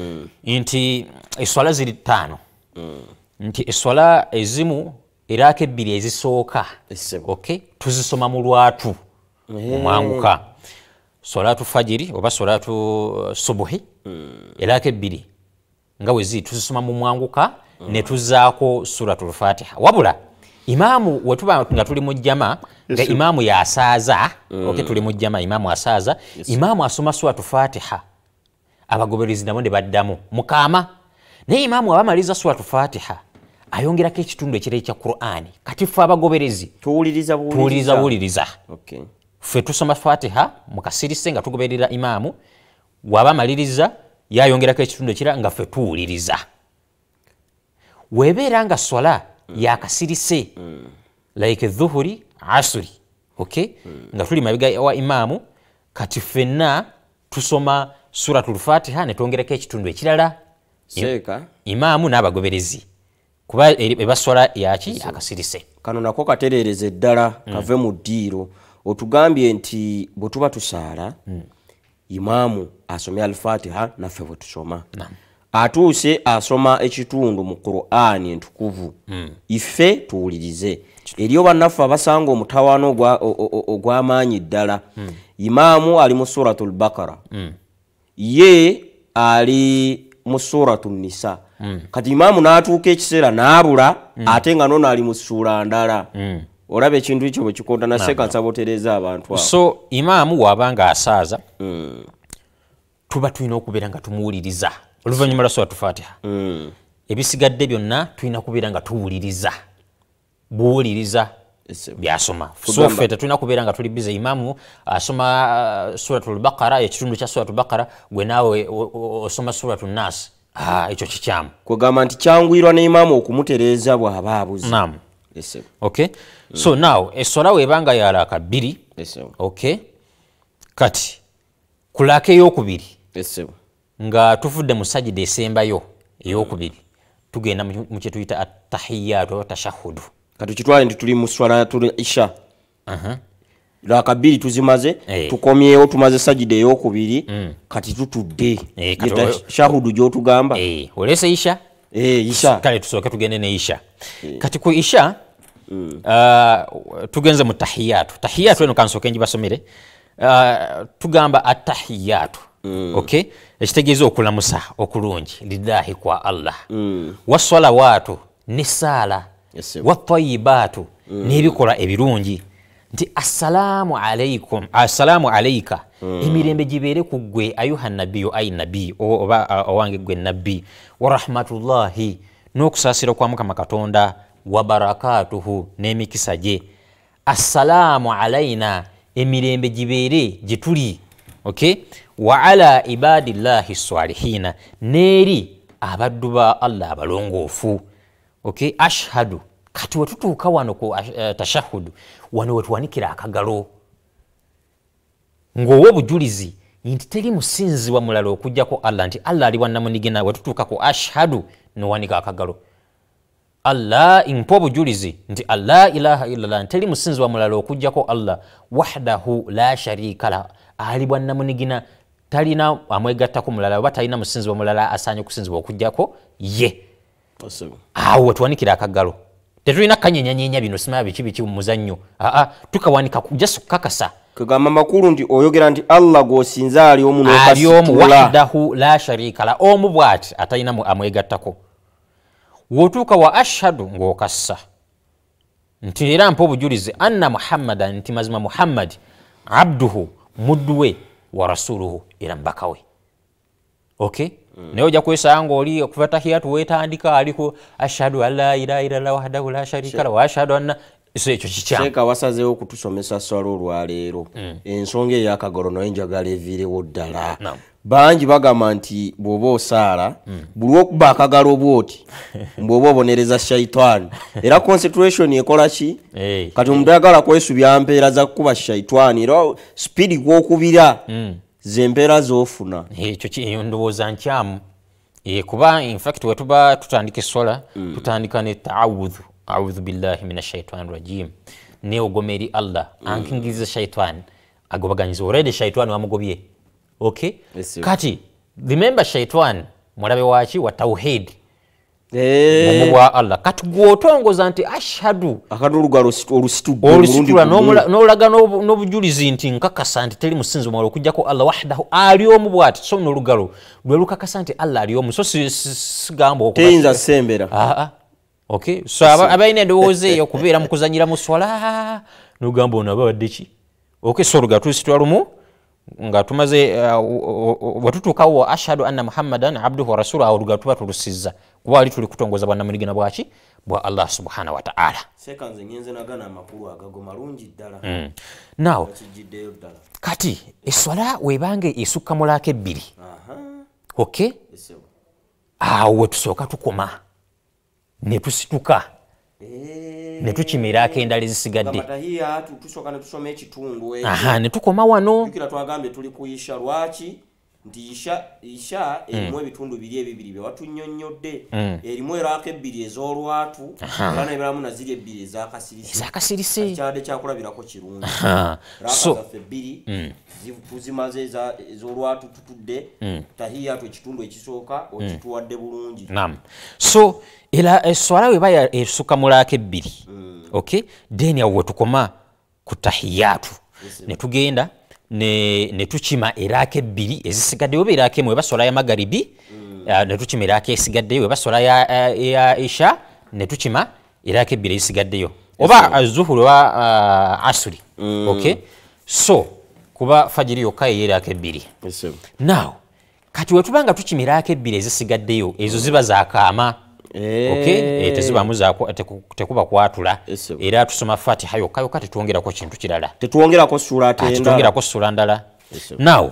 nti esswala ziri ttaano nti esswala ezimu eraaka ebbiri ezisooka okay tuzisoma mu lwatu omwanguka solatu fajiri oba solatu subuhi eraaka ebbiri nga we ziri tuzisoma mu mwanguka ne tuzaako suratul Fatiha wabula imaamu wetuba nga tuli mu jjama nga imaamu yasaaza okay tuli mu jjama imaamu asaaza imaamu asoma suratul Fatiha abagoberezi nabo ne baddamu mukama naye imaamu abamaliza suratul Fatiha ayongerako ekitundu ekirala ekya Qur'ani kati ffe abagoberezi tuwuliriza tuwuliriza buwuliriza okay ffe tusoma Fatiha mu kasirise nga tugoberera imaamu, waba amaliriza yayongerako ekitundu ekirala nga ffe tuwuliriza. Webeera nga swala ya kasirise like dhuhuri asuri, okay, nga tuli mabega wa imaamu, kati ffenna tusoma suratul Fatiha ne twongerako ekitundu ekirala Seeka imaamu n'abagoberezi kuba eba swala yaki akasirise. Kano nako katerereze ddala kave mu ddiiro. Otugambye nti bwe tuba tusaala imaamu asomye al-Fatiha naffe bwe tusoma. Atuuse asoma ekitundu mu Qur'ani entukuvu, ife tuwulirize. Eriyo bannaffe abasanga omutawaana ogw'amaanyi ddala. Imaamu ali mu suratul Baqara, ye ali mu suratul Nisa. Kati imaamu n'atuuka ekiseera n'abula, ate nga nono ali mu ssuula ndala. Olaba ekintu ekyo bwe kikonda na seka nsabotereza abantu abo. So imaamu wabanga asaaza tuba tulina okubeera nga tumuwuliriza oluvannyuma lwa suratul Fatiha. Ebisigadde byonna tulina kubeera nga tuwuliriza, buwuliriza byasoma. So ffe tetulina kubeera nga tuli bize imaamu asoma suratul Baqara, ekitundu kya suratul Baqara, gwe naawe osoma suratul Nas. Ah, ekyo kikyamu. Kwegamba nti kyangwirwa ne imaamu okumutereeza bw'aba abuze. Naam. Okay. So now eswala webanga ya raka bbiri. Okay. Kati kulaka ey'okubiri nga tuvudde mu sajida esembayo ey'okubiri tugenda mu kye tuyita at-tahiyyatu tashahhudu. Kati kitwale nti tuli mu swala tuli isha. Aha. Raka bbiri tuzimaze, tukomyewo tumaze sajida ey'okubiri, kati tutudde. Shahudu gy'otugamba. Eh, olese isha? Eh, isha. Kale tusooke tugende ne isha. Kati ku isha uh, tugenze mu tahiyyatu. Tahiyyatu eno kansooke njibasomere. Uh, tugamba at-tahiyyatu. Mm. Okay? Ekitegeeza okulamusa okulungi lillahi kwa Allah. Mm. Wassalawatu nisala. Yes, wat-tayyibatu mm. n'ebikola ebirungi. Nti assalamu alaikum, assalamu alaika. Mm. Emirembe gibeere ku ggwe ayuha nabiyyu ay nabi oba owange ggwe nabbi, wa rahmatullahi n'okusaasira kwa Mukama Katonda, wa barakatuhu n'emikisa gye. Assalamu alaina, emirembe gibeere gituli. Okay? Wa ala ibadillahi salihina, neri abaddu ba Allah abalongoofu. Okay? Ashhadu, kati wetutuuka wano ku uh, tashahudu, wano wetuwanikira akagalo ng'owa obujulizi nti teri musinzibwa mulala okujjako Allah, nti Allah ali wannamunigina. Wetutuuka ku ashhadu nowanika akagalo. Allah impo obujulizi nti Allah ilaha illallah, teri musinzibwa mulala okujjako Allah, wahdahu la sharika la, ali wannamunigina, talina amwegattako mulala, oba talina musinzibwa mulala asaanye okusinzibwa okujjako ye. Awo wetuwanikira akagalo. Tetulina kanyenyanyenya bino simaya biki biki mu muzannyo. Aa, tukawanika just kukakasa. Kagamba makulu nti oyogera nti Allah g'osinza ali omu n'okasitula. Ali omu wahdahu la sharika la, omu bw'ati atalina amwegattako. Wotuuka wa ashhadu ng'okassa nti era mpa obujulizi anna Muhammadan, nti mazima Muhammad abduhu mudduwe wa rasuluhu era mbaka we. Okay? Mm. Naye ojja kwesanga ng'oli okuva tahiyatu weetandika aliko ashhadu an la ilaha illallah wahdahu la sharika lahu wa ashhadu anna, so ekyo kikyamu. Sheeka wasazeewo okutusomesa swala olwaleero. Mm. Ensonga ey'akagalo naye njagala eviirewo ddala. No. Bangi bagamba nti bw'oba osaala mm. buli okuba akagalo bw'oti bw'oba obonereza shaitani. Era concentration ekola ki? Hey. Kati omuntu ayagala kwesubya mpeera za kukuba shaitani, era speedi gw'okubira mm. zempeera z'ofuna. Ekyo ki ndowooza nkyamu. E, kuba in fact wetuba tutandika eswala mm. tutandika ne ta'awudhu, a'udhu billahi minash shaitani rajim, ne ogomeri Allah mm. ankingiriza shaitani agobaganyiza already shaitani wamugobye. Okay? Yes, kati remember shaitan mulabe waki wa tauhid. Eh, mwa Allah kati gwotongoza nti ashhadu akaduluga olusituggo olusitula n'olaga n'obujulizi nti nkakasa nti teri musinzi omulala okujjako Allah wahdahu ali omu bw'ati, so n'olugalo lwe lukakasa nti Allah ali omu, so sigamba okuba teyinza sembera. Ah, okay, so abalina endowooza eyo okubeera mu kuzanyira mu swala n'ogamba ono abadde ki. Okay, so olugalo tulusitula lumu nga tumaze watutukawo ashhadu anna muhammadan abduhu wa rasuluhu awo tuba tulusizza kuba ali tuli kutongoza bwa namuligina bwaki bwa Allah subhanahu wa ta'ala. Sekanze nyenze nagana amakulu agago malungi ddala. Mm. Now kijiddeyo ddala. Kati eswala webange esukka mulaka ebbiri. Aha. Okay? Esebo. Awo tusooka tukoma ne tusituka. Eh. Ne tukimirako endala ezisigadde. Matahiya tusooka ne tusoma ekitundu ekyo. Aha, ne tukoma wano. Tukira twagambe tuli kuyisha lwaki nti isha isha erimu ebitundu biri ebibiri bye watunnyonnyodde erimu eraka ebbiri ez'olwatu era n'ebiramu na ziri ebbiri ez'akasirise ez'akasirise kyade kyakulabirako kirungi so zaffe ebbiri tuzimaze ez'olwatu tutudde tahiyatu ekitundu ekisooka okituwadde bulungi. Naam. So era eswala weba esukka mulaka ebbiri okay then awo tukoma ku tahiyatu ne tugenda ne ne tukima eraka ebbiri ezisigadde oba eraka emwe basola ya magaribi mm. uh, ne tukima eraka esigadde yo basola ya, uh, ya isha ne tukima eraka ebbiri ezisigadde oba az-zuhur wa uh, asri mm. okay so kuba fajiri yokka eraka ebbiri. Yes, now kati wetubanga tukima eraka ebbiri ezisigadde yo ezo ziba zakama. Eh. Okay, teziba muza tekuba kwatula Yes, era tusoma Fatiha yokka yokka tetuongerako kintu kirala. Tetuongerako sura ate endala. Tetuongerako sura ndala. Yes, now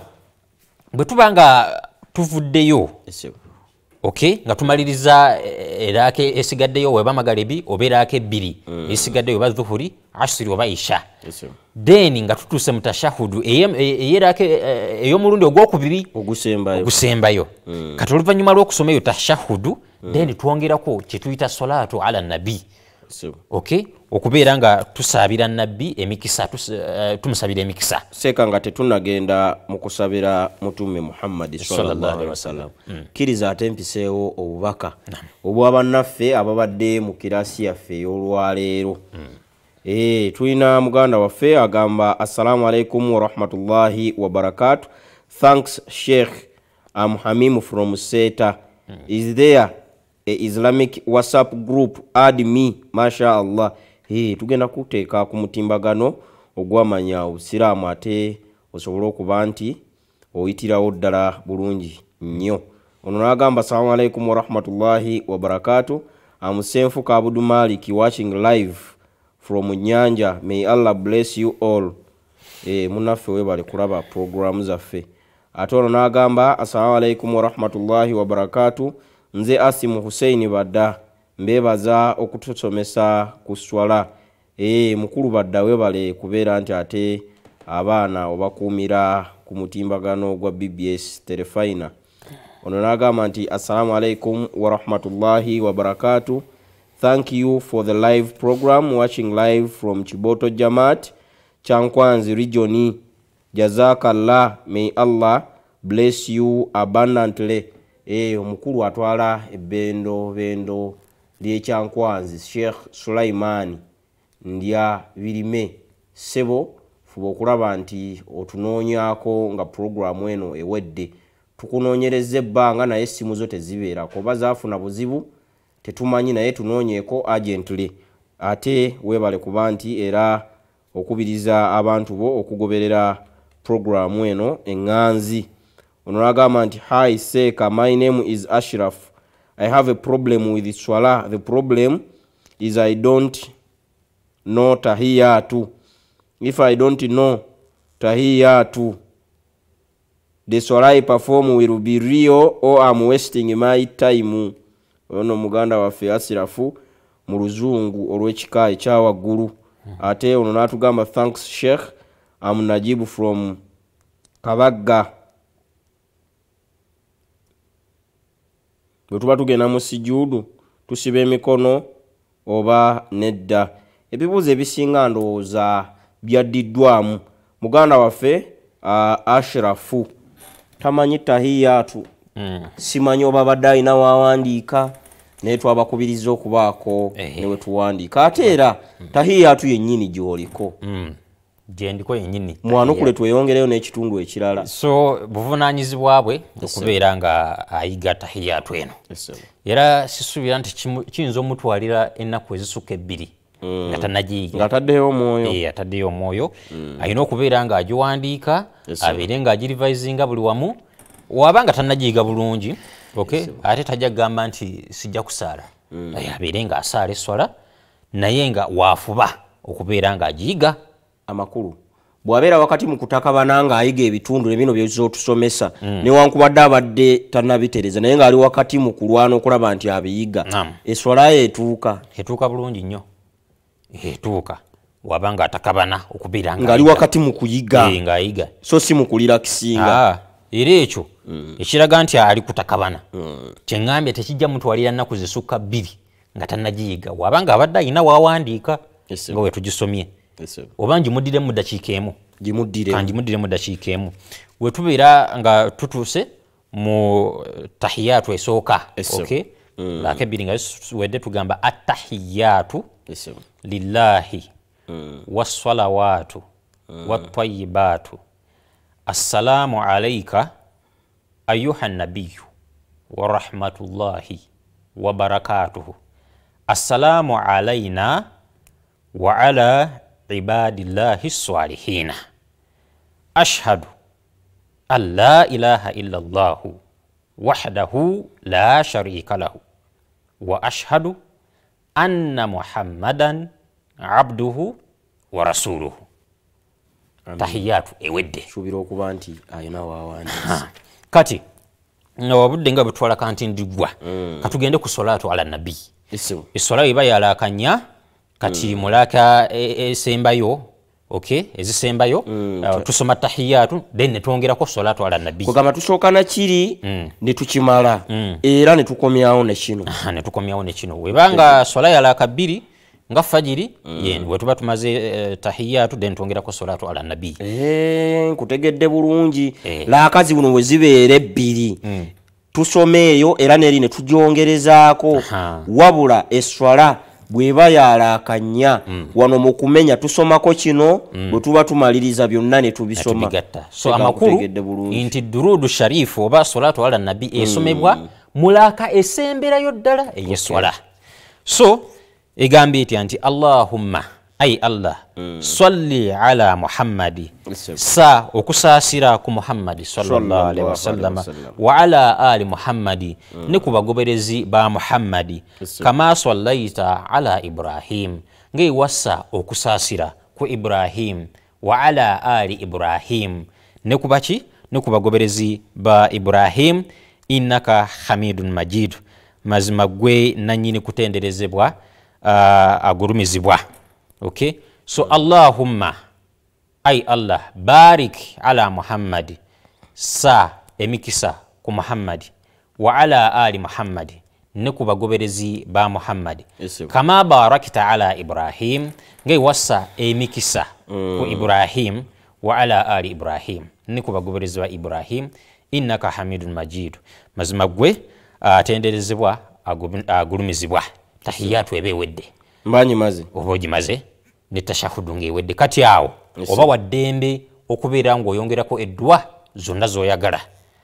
bwe tubanga tuvuddeyo. Yes, okay nga tumaliriza eraka esigaddeyo weba magaribi oba eraka ebbiri mm. esigaddeyo oba dhuhuri asri oba isha. Yes, then nga tutuse mu tashahudu eyeraka ey'omulundi ogwokubiri ogusembayo ogusembayo mm. kati oluvannyuma lw'okusoma eyo tashahudu mm. then twongerako kye tuyita salatu ala nabi. So. Okay okubeera nga tusabira nabbi emikisa tus, uh, tumusabira emikisa seka nga tetunagenda mu kusabira mutume Muhammad sallallahu alaihi wasallam mm. kiriza ate mpiseewo obubaka obw'abannaffe ababadde mu kirasi yaffe ey'olwaleero mm. eh tulina muganda waffe agamba assalamu alaikum wa rahmatullahi wa barakatuh. Thanks Sheikh, I'm Hamim from Seta. mm. Is there a Islamic WhatsApp group? Add me, masha Allah. Hey, tugenda kuteeka ku mutimbagano ogwamanya obusiraamu ate osobola okuba nti oyitirawo ddala bulungi nnyo. Ono n'agamba assalamu alaikum wa rahmatullahi wa barakatuh. I'm Senfu Kabudu Malik watching live from Nyanja. May Allah bless you all. Eh, munaffe webale kulaba program zaffe. Ate ono n'agamba assalamu alaikum wa rahmatullahi wa barakatuh. Nze Asimu Hussein Badda mbebaza okutusomesa ku swala. Eh mukulu Badda webale kubeera nti ate abaana obakuumira ku mutimbagano gwa B B S Telefina. Ono n'agamba nti assalamu alaikum wa rahmatullahi wa barakatuh. Thank you for the live program, watching live from Chiboto Jamaat, Chankwanzi region. Jazakallah, may Allah bless you abundantly. Eh omukulu atwala ebendo bendo ly'Ekyankwanzi Sheikh Sulaiman ndya birime sebo fuba okulaba nti otunoonyako nga programu eno ewedde tukunoonyereza ebbanga naye essimu zo tezibeerako oba zaafuna buzibu tetumanyi naye tunoonyeeko agently ate weebale kuba nti era okubiriza abantu bo okugoberera programu eno eŋŋanzi. Ono n'agamba nti hi Seka, my name is Ashraf. I have a problem with swala. The problem is I don't know tahiyatu. If I don't know tahiyatu, the swala I perform will be real or I'm wasting my time. Ono muganda waffe Asirafu mu luzungu olw'ekika ekya waggulu. Ate ono n'atugamba thanks Sheikh, I'm Najibu from Kabagga. Bwe tuba tugenda mu sijudu tusiba emikono oba nedda. Ebibuuzo ebisinga ndowooza byaddiddwamu. Muganda waffe uh, Ashrafu tamanyi tahiyatu mm. simanyi oba badde alina wawandiika naye twabakubiriza okubaako eh. ne we tuwandiika ate era mm. tahiyatu yennyini gy'oliko mm. gyendiko yennyini mwanukule tweyongereyo n'ekitundu ekirala. So buvunaanyizibwa bwe okubeera nga ayiga tahiyatu eno. Era sisuubira nti kiyinza omutwalira ennaku ezisukka ebbiri mm. nga tannagiyiga nga taddeyo omwoyo eh ataddeyo omwoyo mm. ayina okubeera nga agiwandiika yes, abeere nga agirivisinga buli wamu wabanga tannagiyiga bulungi okay yes, ate tajja kugamba nti sijja kusaala mm. abeere nga asaala eswala naye nga waafuba okubeera nga agiyiga amakulu bw'abeera wakati mu kutakabana nga ayiga ebitundu ebino by'otusomesa mm. newankubadde abadde tannabitereza naye ng'ali wakati mu kulwana okulaba nti abiyiga eswala ye etuuka etuuka bulungi nnyo etuuka wabanga atakabana okubeera ng'ali wakati mu kuyiga e, ng'ayiga so si mu kulira kisinga era ekyo mm. ekiraga nti ali kutakabana mm. kyeŋŋambye tekijja mutwalira nnaku zisukka bbiri nga tannagiyiga wabanga abadde ayina waawandiika yes, nga we tugisomye yes, oba ngimuddire mu ddakiika emu kangimuddire mu ddakiika emu we tubeera nga tutuuse mu tahiyaatu esooka yes, okay mm. laaka ebbiri nga wedde tugamba attahiyaatu yes, lillahi mm. wassalawaatu mm. wattayibaatu assalaamu alayka ayuha nabiyu wa rahmatullahi wa barakatuhu assalaamu alayna wa ala ibadillahi salihina ashhadu an la ilaha illa allahu wahdahu la sharika lahu wa ashhadu anna muhammadan abduhu wa rasuluhu tahiyatu ewedde subira okuba nti ayina waawandiisa kati obudde nga butwala kanti ndigwa mm. katugende ku salatu ala nabi essola eba yalakanya kati mm. mulaka esembayo e okay ezisembayo mm. uh, tusoma tahiyatu then netwongerako salatu ala nabi kugamba tusooka na kiri mm. ne tukimala mm. era ne tukomyawo ne kino ne tukomyawo ne kino webanga sola yalaka bbiri nga fajiri mm. yen wetuba tumaze uh, tahiyatu then twongerako salatu ala nabi eh nkutegedde bulungi eh. laakazi buno wezibeere bbiri mm. tusomeeyo era neri ne tujongerezaako wabula eswala bweba yalakanya mm. wano mu kumenya tusomako kino mm. bwe tuba tumaliriza byonna ne tubisoma so amakulu nti durudu sharifu oba salatu ala nabi mm. esomebwa mulaka esemberayo ddala eyeswala okay. so egambye eti anti allahumma ay allah mm. salli ala muhammadi sa okusaasira ku muhammadi sallallahu alaihi wasallam wa ala ali muhammadi mm. ne kubagoberezi ba muhammadi kama sallaita ala ibrahim ngai wasa okusaasira ku ibrahim wa ala ali ibrahim ne kubachi ne kubagoberezi ba ibrahim innaka hamidun majid mazima gwe nanyini kutenderezebwa uh, agurumizibwa okay so allahumma ay allah barik ala muhammad sa emikisa ku muhammad wa ala ali muhammad ne kubagoberezi ba muhammad yes, kama barakta ala ibrahim ngai wasa emikisa mm. ku ibrahim wa ala ali ibrahim ne kubagoberezi ba ibrahim innaka hamidun majid mazima gwe atenderezebwa agurumizibwa tahiyatu ebe wedde mbanyi maze oboji maze ne tashahudu ngewedde kati awo yes, oba waddembe okubeera ngo oyongerako eddwa zonna zoyagala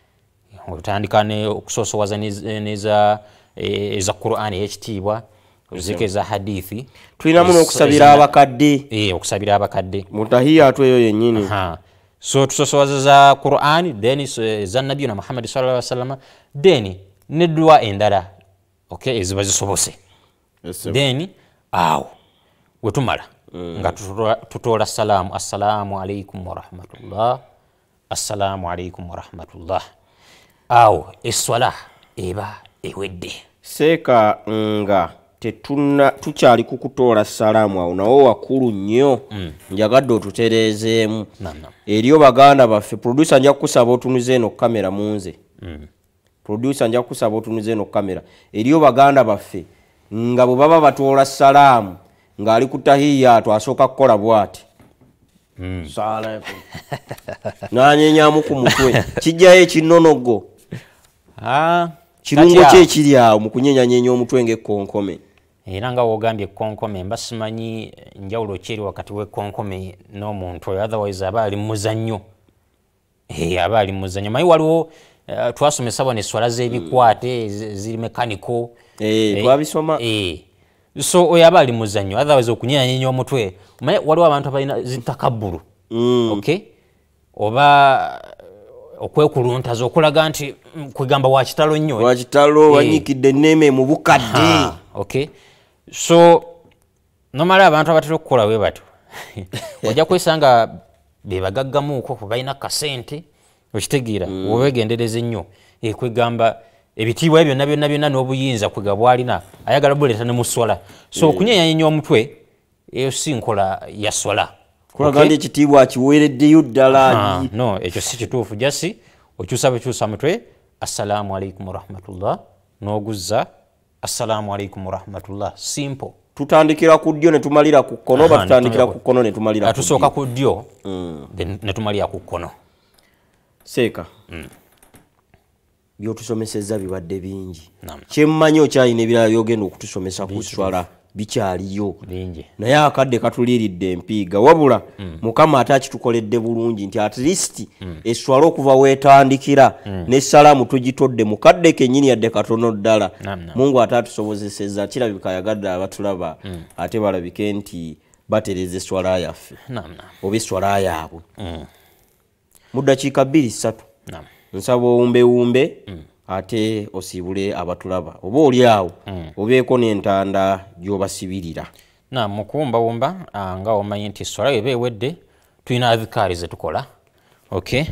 otandika ne okusosowaza neza eza Qur'ani ekitiibwa zike za hadithi tulina muno okusabira abakadde eh okusabira abakadde mutahiyatu eyo yennyini ha so tusosowaza za Qur'ani then za nabii na Muhammad sallallahu alaihi wasallam then ne dua endala okay eziba zisobose yes, then awo wetumala mm. nga tutola salamu assalamu alaikum wa rahmatullah assalamu alaikum wa rahmatullah awo eswala eba ewedde seeka nga tetuna tukyali kukutola salamu awo nawo wakulu nnyo mm. njagadde otutereezeemu eriyo baganda baffe producer nja kukusaba otunuze eno kamera munze mm. producer nja kukusaba otunuze eno kamera eriyo baganda baffe nga bwe baba batoola salaamu ng'ali ku tahiyatu asooka kukola bw'ati mm. salaamu n'anyenyaamu ku mutwe kijjayo ekinnonogo ah, kirungo kye ekiri awo mu kunyenyanyenya omutwe ng'ekkonkome era nga wogambye ekkonkome mba simanyi njawulo kyeri wakati w'ekkonkome n'omuntu oyo otherwise aba ali mu muzannyo eh, aba ali mu muzannyo mayi waliwo uh, twasomesa bano eswala z'ebikwate mm. ziri mechanical eh, twabisoma eh, so oyo aba ali muzannyo otherwise okunyenyanya omutwe waliwo abantu abalina zitakabbulu mm. okay oba okwekuluntaza okulaga nti kwegamba wa kitalo nnyo wa kitalo wanyikidde neme mu bukadde okay so normally abantu abatera okukola we batyo ojja kwesanga bebagaggamuuko kubalina kasente okitegeera mm. obegendereza ennyo ekwegamba ebitiibwa byonna byonna byonna n'obuyinza kwega bwalina ayagala buleeta ne mu swala so yeah. okunyenyanya omutwe eyo si nkola ya swala kulaga nti ekitiibwa akiweereddeyo ddala no ekyo si kituufu jasi okyusa bukyusa mutwe assalamu alaikum warahmatullah n'oguzza assalamu alaikum warahmatullah simple tutandikira ku ddyo ne tumalira ku kkono oba tutandikira ku kkono ne tumalira ku ddyo tusooka ku ddyo ne tumalira ku kkono seeka byotusomesezza bibadde bingi kyemmanyi okyalina ebirala byogenda okutusomesa ku swala bikyaliyo naye akadde katuliiridde empiiga wabula mukama ate akitukoledde bulungi nti at least eswala okuva weetandikira n'essalaamu tugitodde mukadde kennyini yadde katono ddala mungu ate atusobozesezza kirabika yagadde abatulaba ate balabike nti batereza eswala yaffe oba eswala yaabwe mu ddakiika bbiri ssatu nsaba owumbewumbe ate osiibule abatulaba oba oli awo obeeko n'entanda gy'obasibirira na mukuwumbawumba nga omanyi nti swala eba ewedde tulina adhikaari ze tukola okay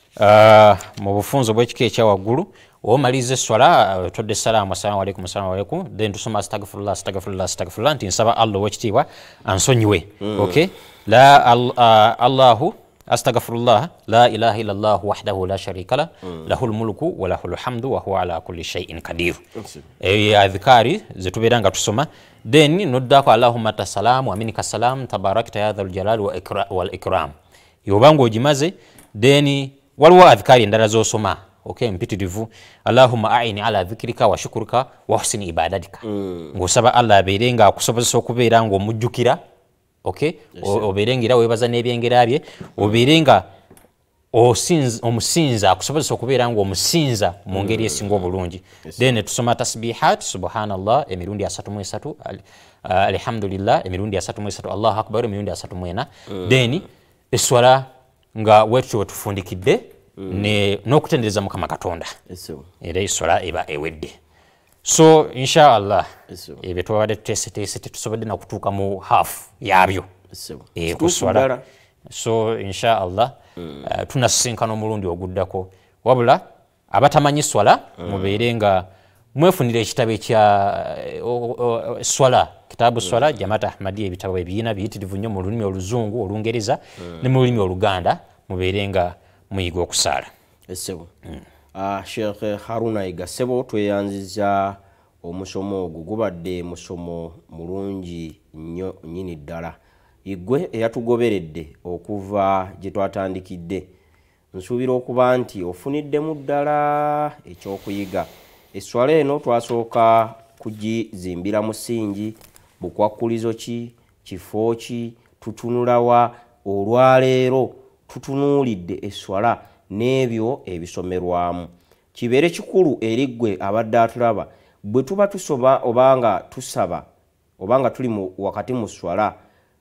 mu bufunzo bw'ekika ekyawaggulu omaliriza eswala todde salaamu assalamu alaikum assalamu alaikum then tusoma astagfirullah astagfirullah astagfirullah nti nsaba allah ow'ekitiibwa ansonyiwe okay la allahu astaghfirullah la ilaha illallah wahdahu la sharika la lahul mulku wa lahul hamdu wa huwa ala kulli shay'in qadir e adhikari zetuberanga tusoma then noddako allahumma tasalamu aminika salam tabarakta ya dhal jalal wa ikram wal ikram yobango ogimaze then waliwo adhikari endala zosoma okay mpitirivu allahumma a'ini ala dhikrika wa shukrika wa husni ibadatika mm. ngosaba allah aberenga akusobozesa okubeera ngo omujjukira okay yes, oberengira webaza n'ebyengera bye oberenga osinza omusinza akusobozesa okubeera ngo omusinza mu ngeri esinga obulungi yes, then tusoma tasbihat subhanallah emirundi asatu mu esatu alhamdulillah emirundi asatu mu esatu allahu akbar emirundi asatu mu ena mm. then eswala nga wetu wetufundikidde mm. ne n'okutendereza mukama katonda yes, era eswala eba ewedde so inshallah ebe twabadde tuteeseteese tetusobodde nakutuuka mu half yabyo e kuswala so inshallah mm. uh, tunasinkana omulundi oguddako wabula abatamanyi swala mm. mubeere nga mwefunira ekitabo ekya uh, swala kitabu swala mm. Jamaat Ahmadiyya ebitabo ebiyina biyitirivu nnyo mu lulimi oluzungu olungereza mm. ne mu lulimi oluganda mubeere nga muyiga okusaala esebo mm. Uh, Sheikh Haruna Igasebo tweyanziza omusomo ogwo gubadde musomo mulungi nnyo nnyini ddala igwe eyatugoberedde okuva gye twatandikidde nsuubira okuba nti ofuniddemu ddala ekyokuyiga eswala eno twasooka kugizimbira musingi bukwakkulizo ki kifo ki tutunulawa olwaleero tutunuulidde eswala n'ebyo ebisomerwamu kibeere kikulu eri ggwe abadde atulaba bwe tuba tusoba obanga tusaba obanga tuli mu wakati mu swala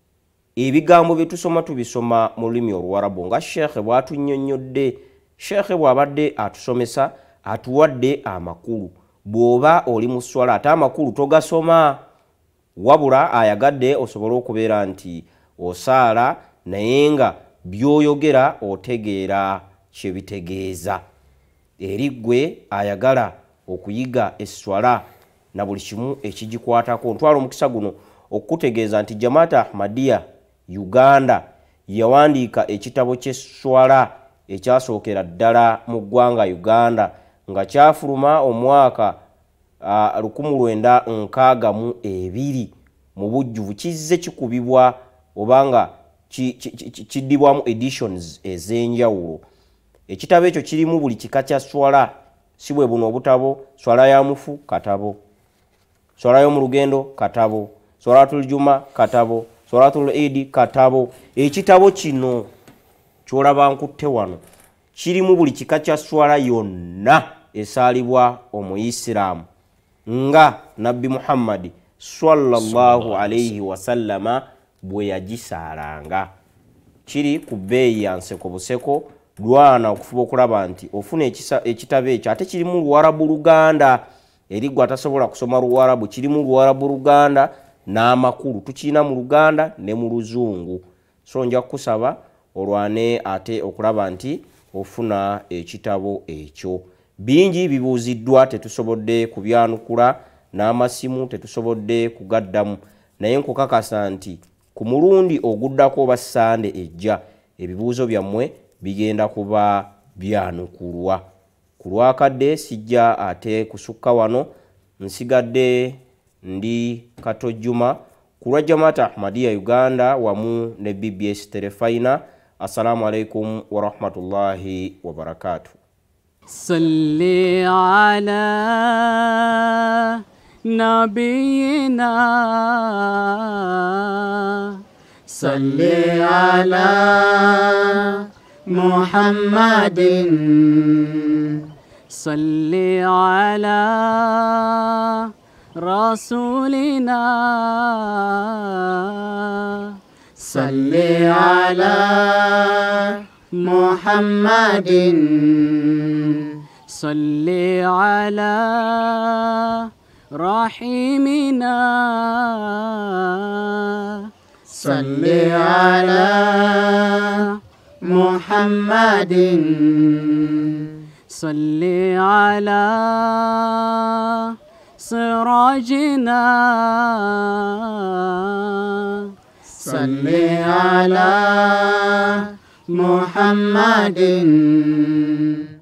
ebigambo bye tusoma tubisoma mu lulimi Oluwarabu nga Sheikh bw'atunnyonnyodde Sheikh bw'abadde atusomesa atuwadde amakulu bw'oba oli mu swala ate amakulu togasoma wabula ayagadde osobole okubeera nti osaala naye nga by'oyogera otegeera kyebitegeeza eri ggwe ayagala okuyiga eswala na buli kimu ekigikwatako ntwala omukisa guno okutegeeza nti Jamaat Ahmadiyya Uganda yawandiika ekitabo ky'eswala ekyasookera ddala mu ggwanga Uganda nga kyafuluma omwaka uh, lukumi lwenda nkaaga mu ebiri mu bujjuvu kizze kikubibwa obanga kiddibwamu editions ez'enjawulo ekitabo ekyo kirimu buli kika kya swala si bwe buno obutabo swala ya mufu katabo swala y'omu lugendo katabo swalatul juma katabo swalatul idi katabo ekitabo kino kyolaba nkutte wano kirimu buli kika kya swala yonna esaalibwa omuyisiraamu nga Nabbi Muhammad sallallahu alayhi wasallama bwe yagisaalanga. Kiri ku bbeeyi ya nseko buseko. Lwana okufuba okulaba nti ofuna ekitabo ekyo ate kirimu Luwarabu Luganda. Eri gwe atasobola kusoma Luwarabu kirimu Luwarabu Luganda n'amakulu tukirina mu Luganda ne mu Luzungu. So nja kukusaba olwane ate okulaba nti ofuna ekitabo ekyo. Bingi bibuuziddwa tetusobodde kubyanukula n'amasimu tetusobodde kugaddamu, naye nkukakasa nti ku mulundi oguddako oba Sande ejja ebibuuzo byammwe bigenda kuba byanukulwa. Ku lwakadde sijja ate kusukka wano, nsigadde ndi Kato Juma ku lwa Jamaata Ahmadiyya Uganda wamu ne B B S Terefayina. Assalamu alaikum wa rahmatullahi wa barakatuh. Salli ala nabiyina, salli ala Muhammadin, salli ala rasulina, salli ala Muhammadin, salli ala rahimina, salli ala Muhammadin, salli ala sirajina, salli ala Muhammadin.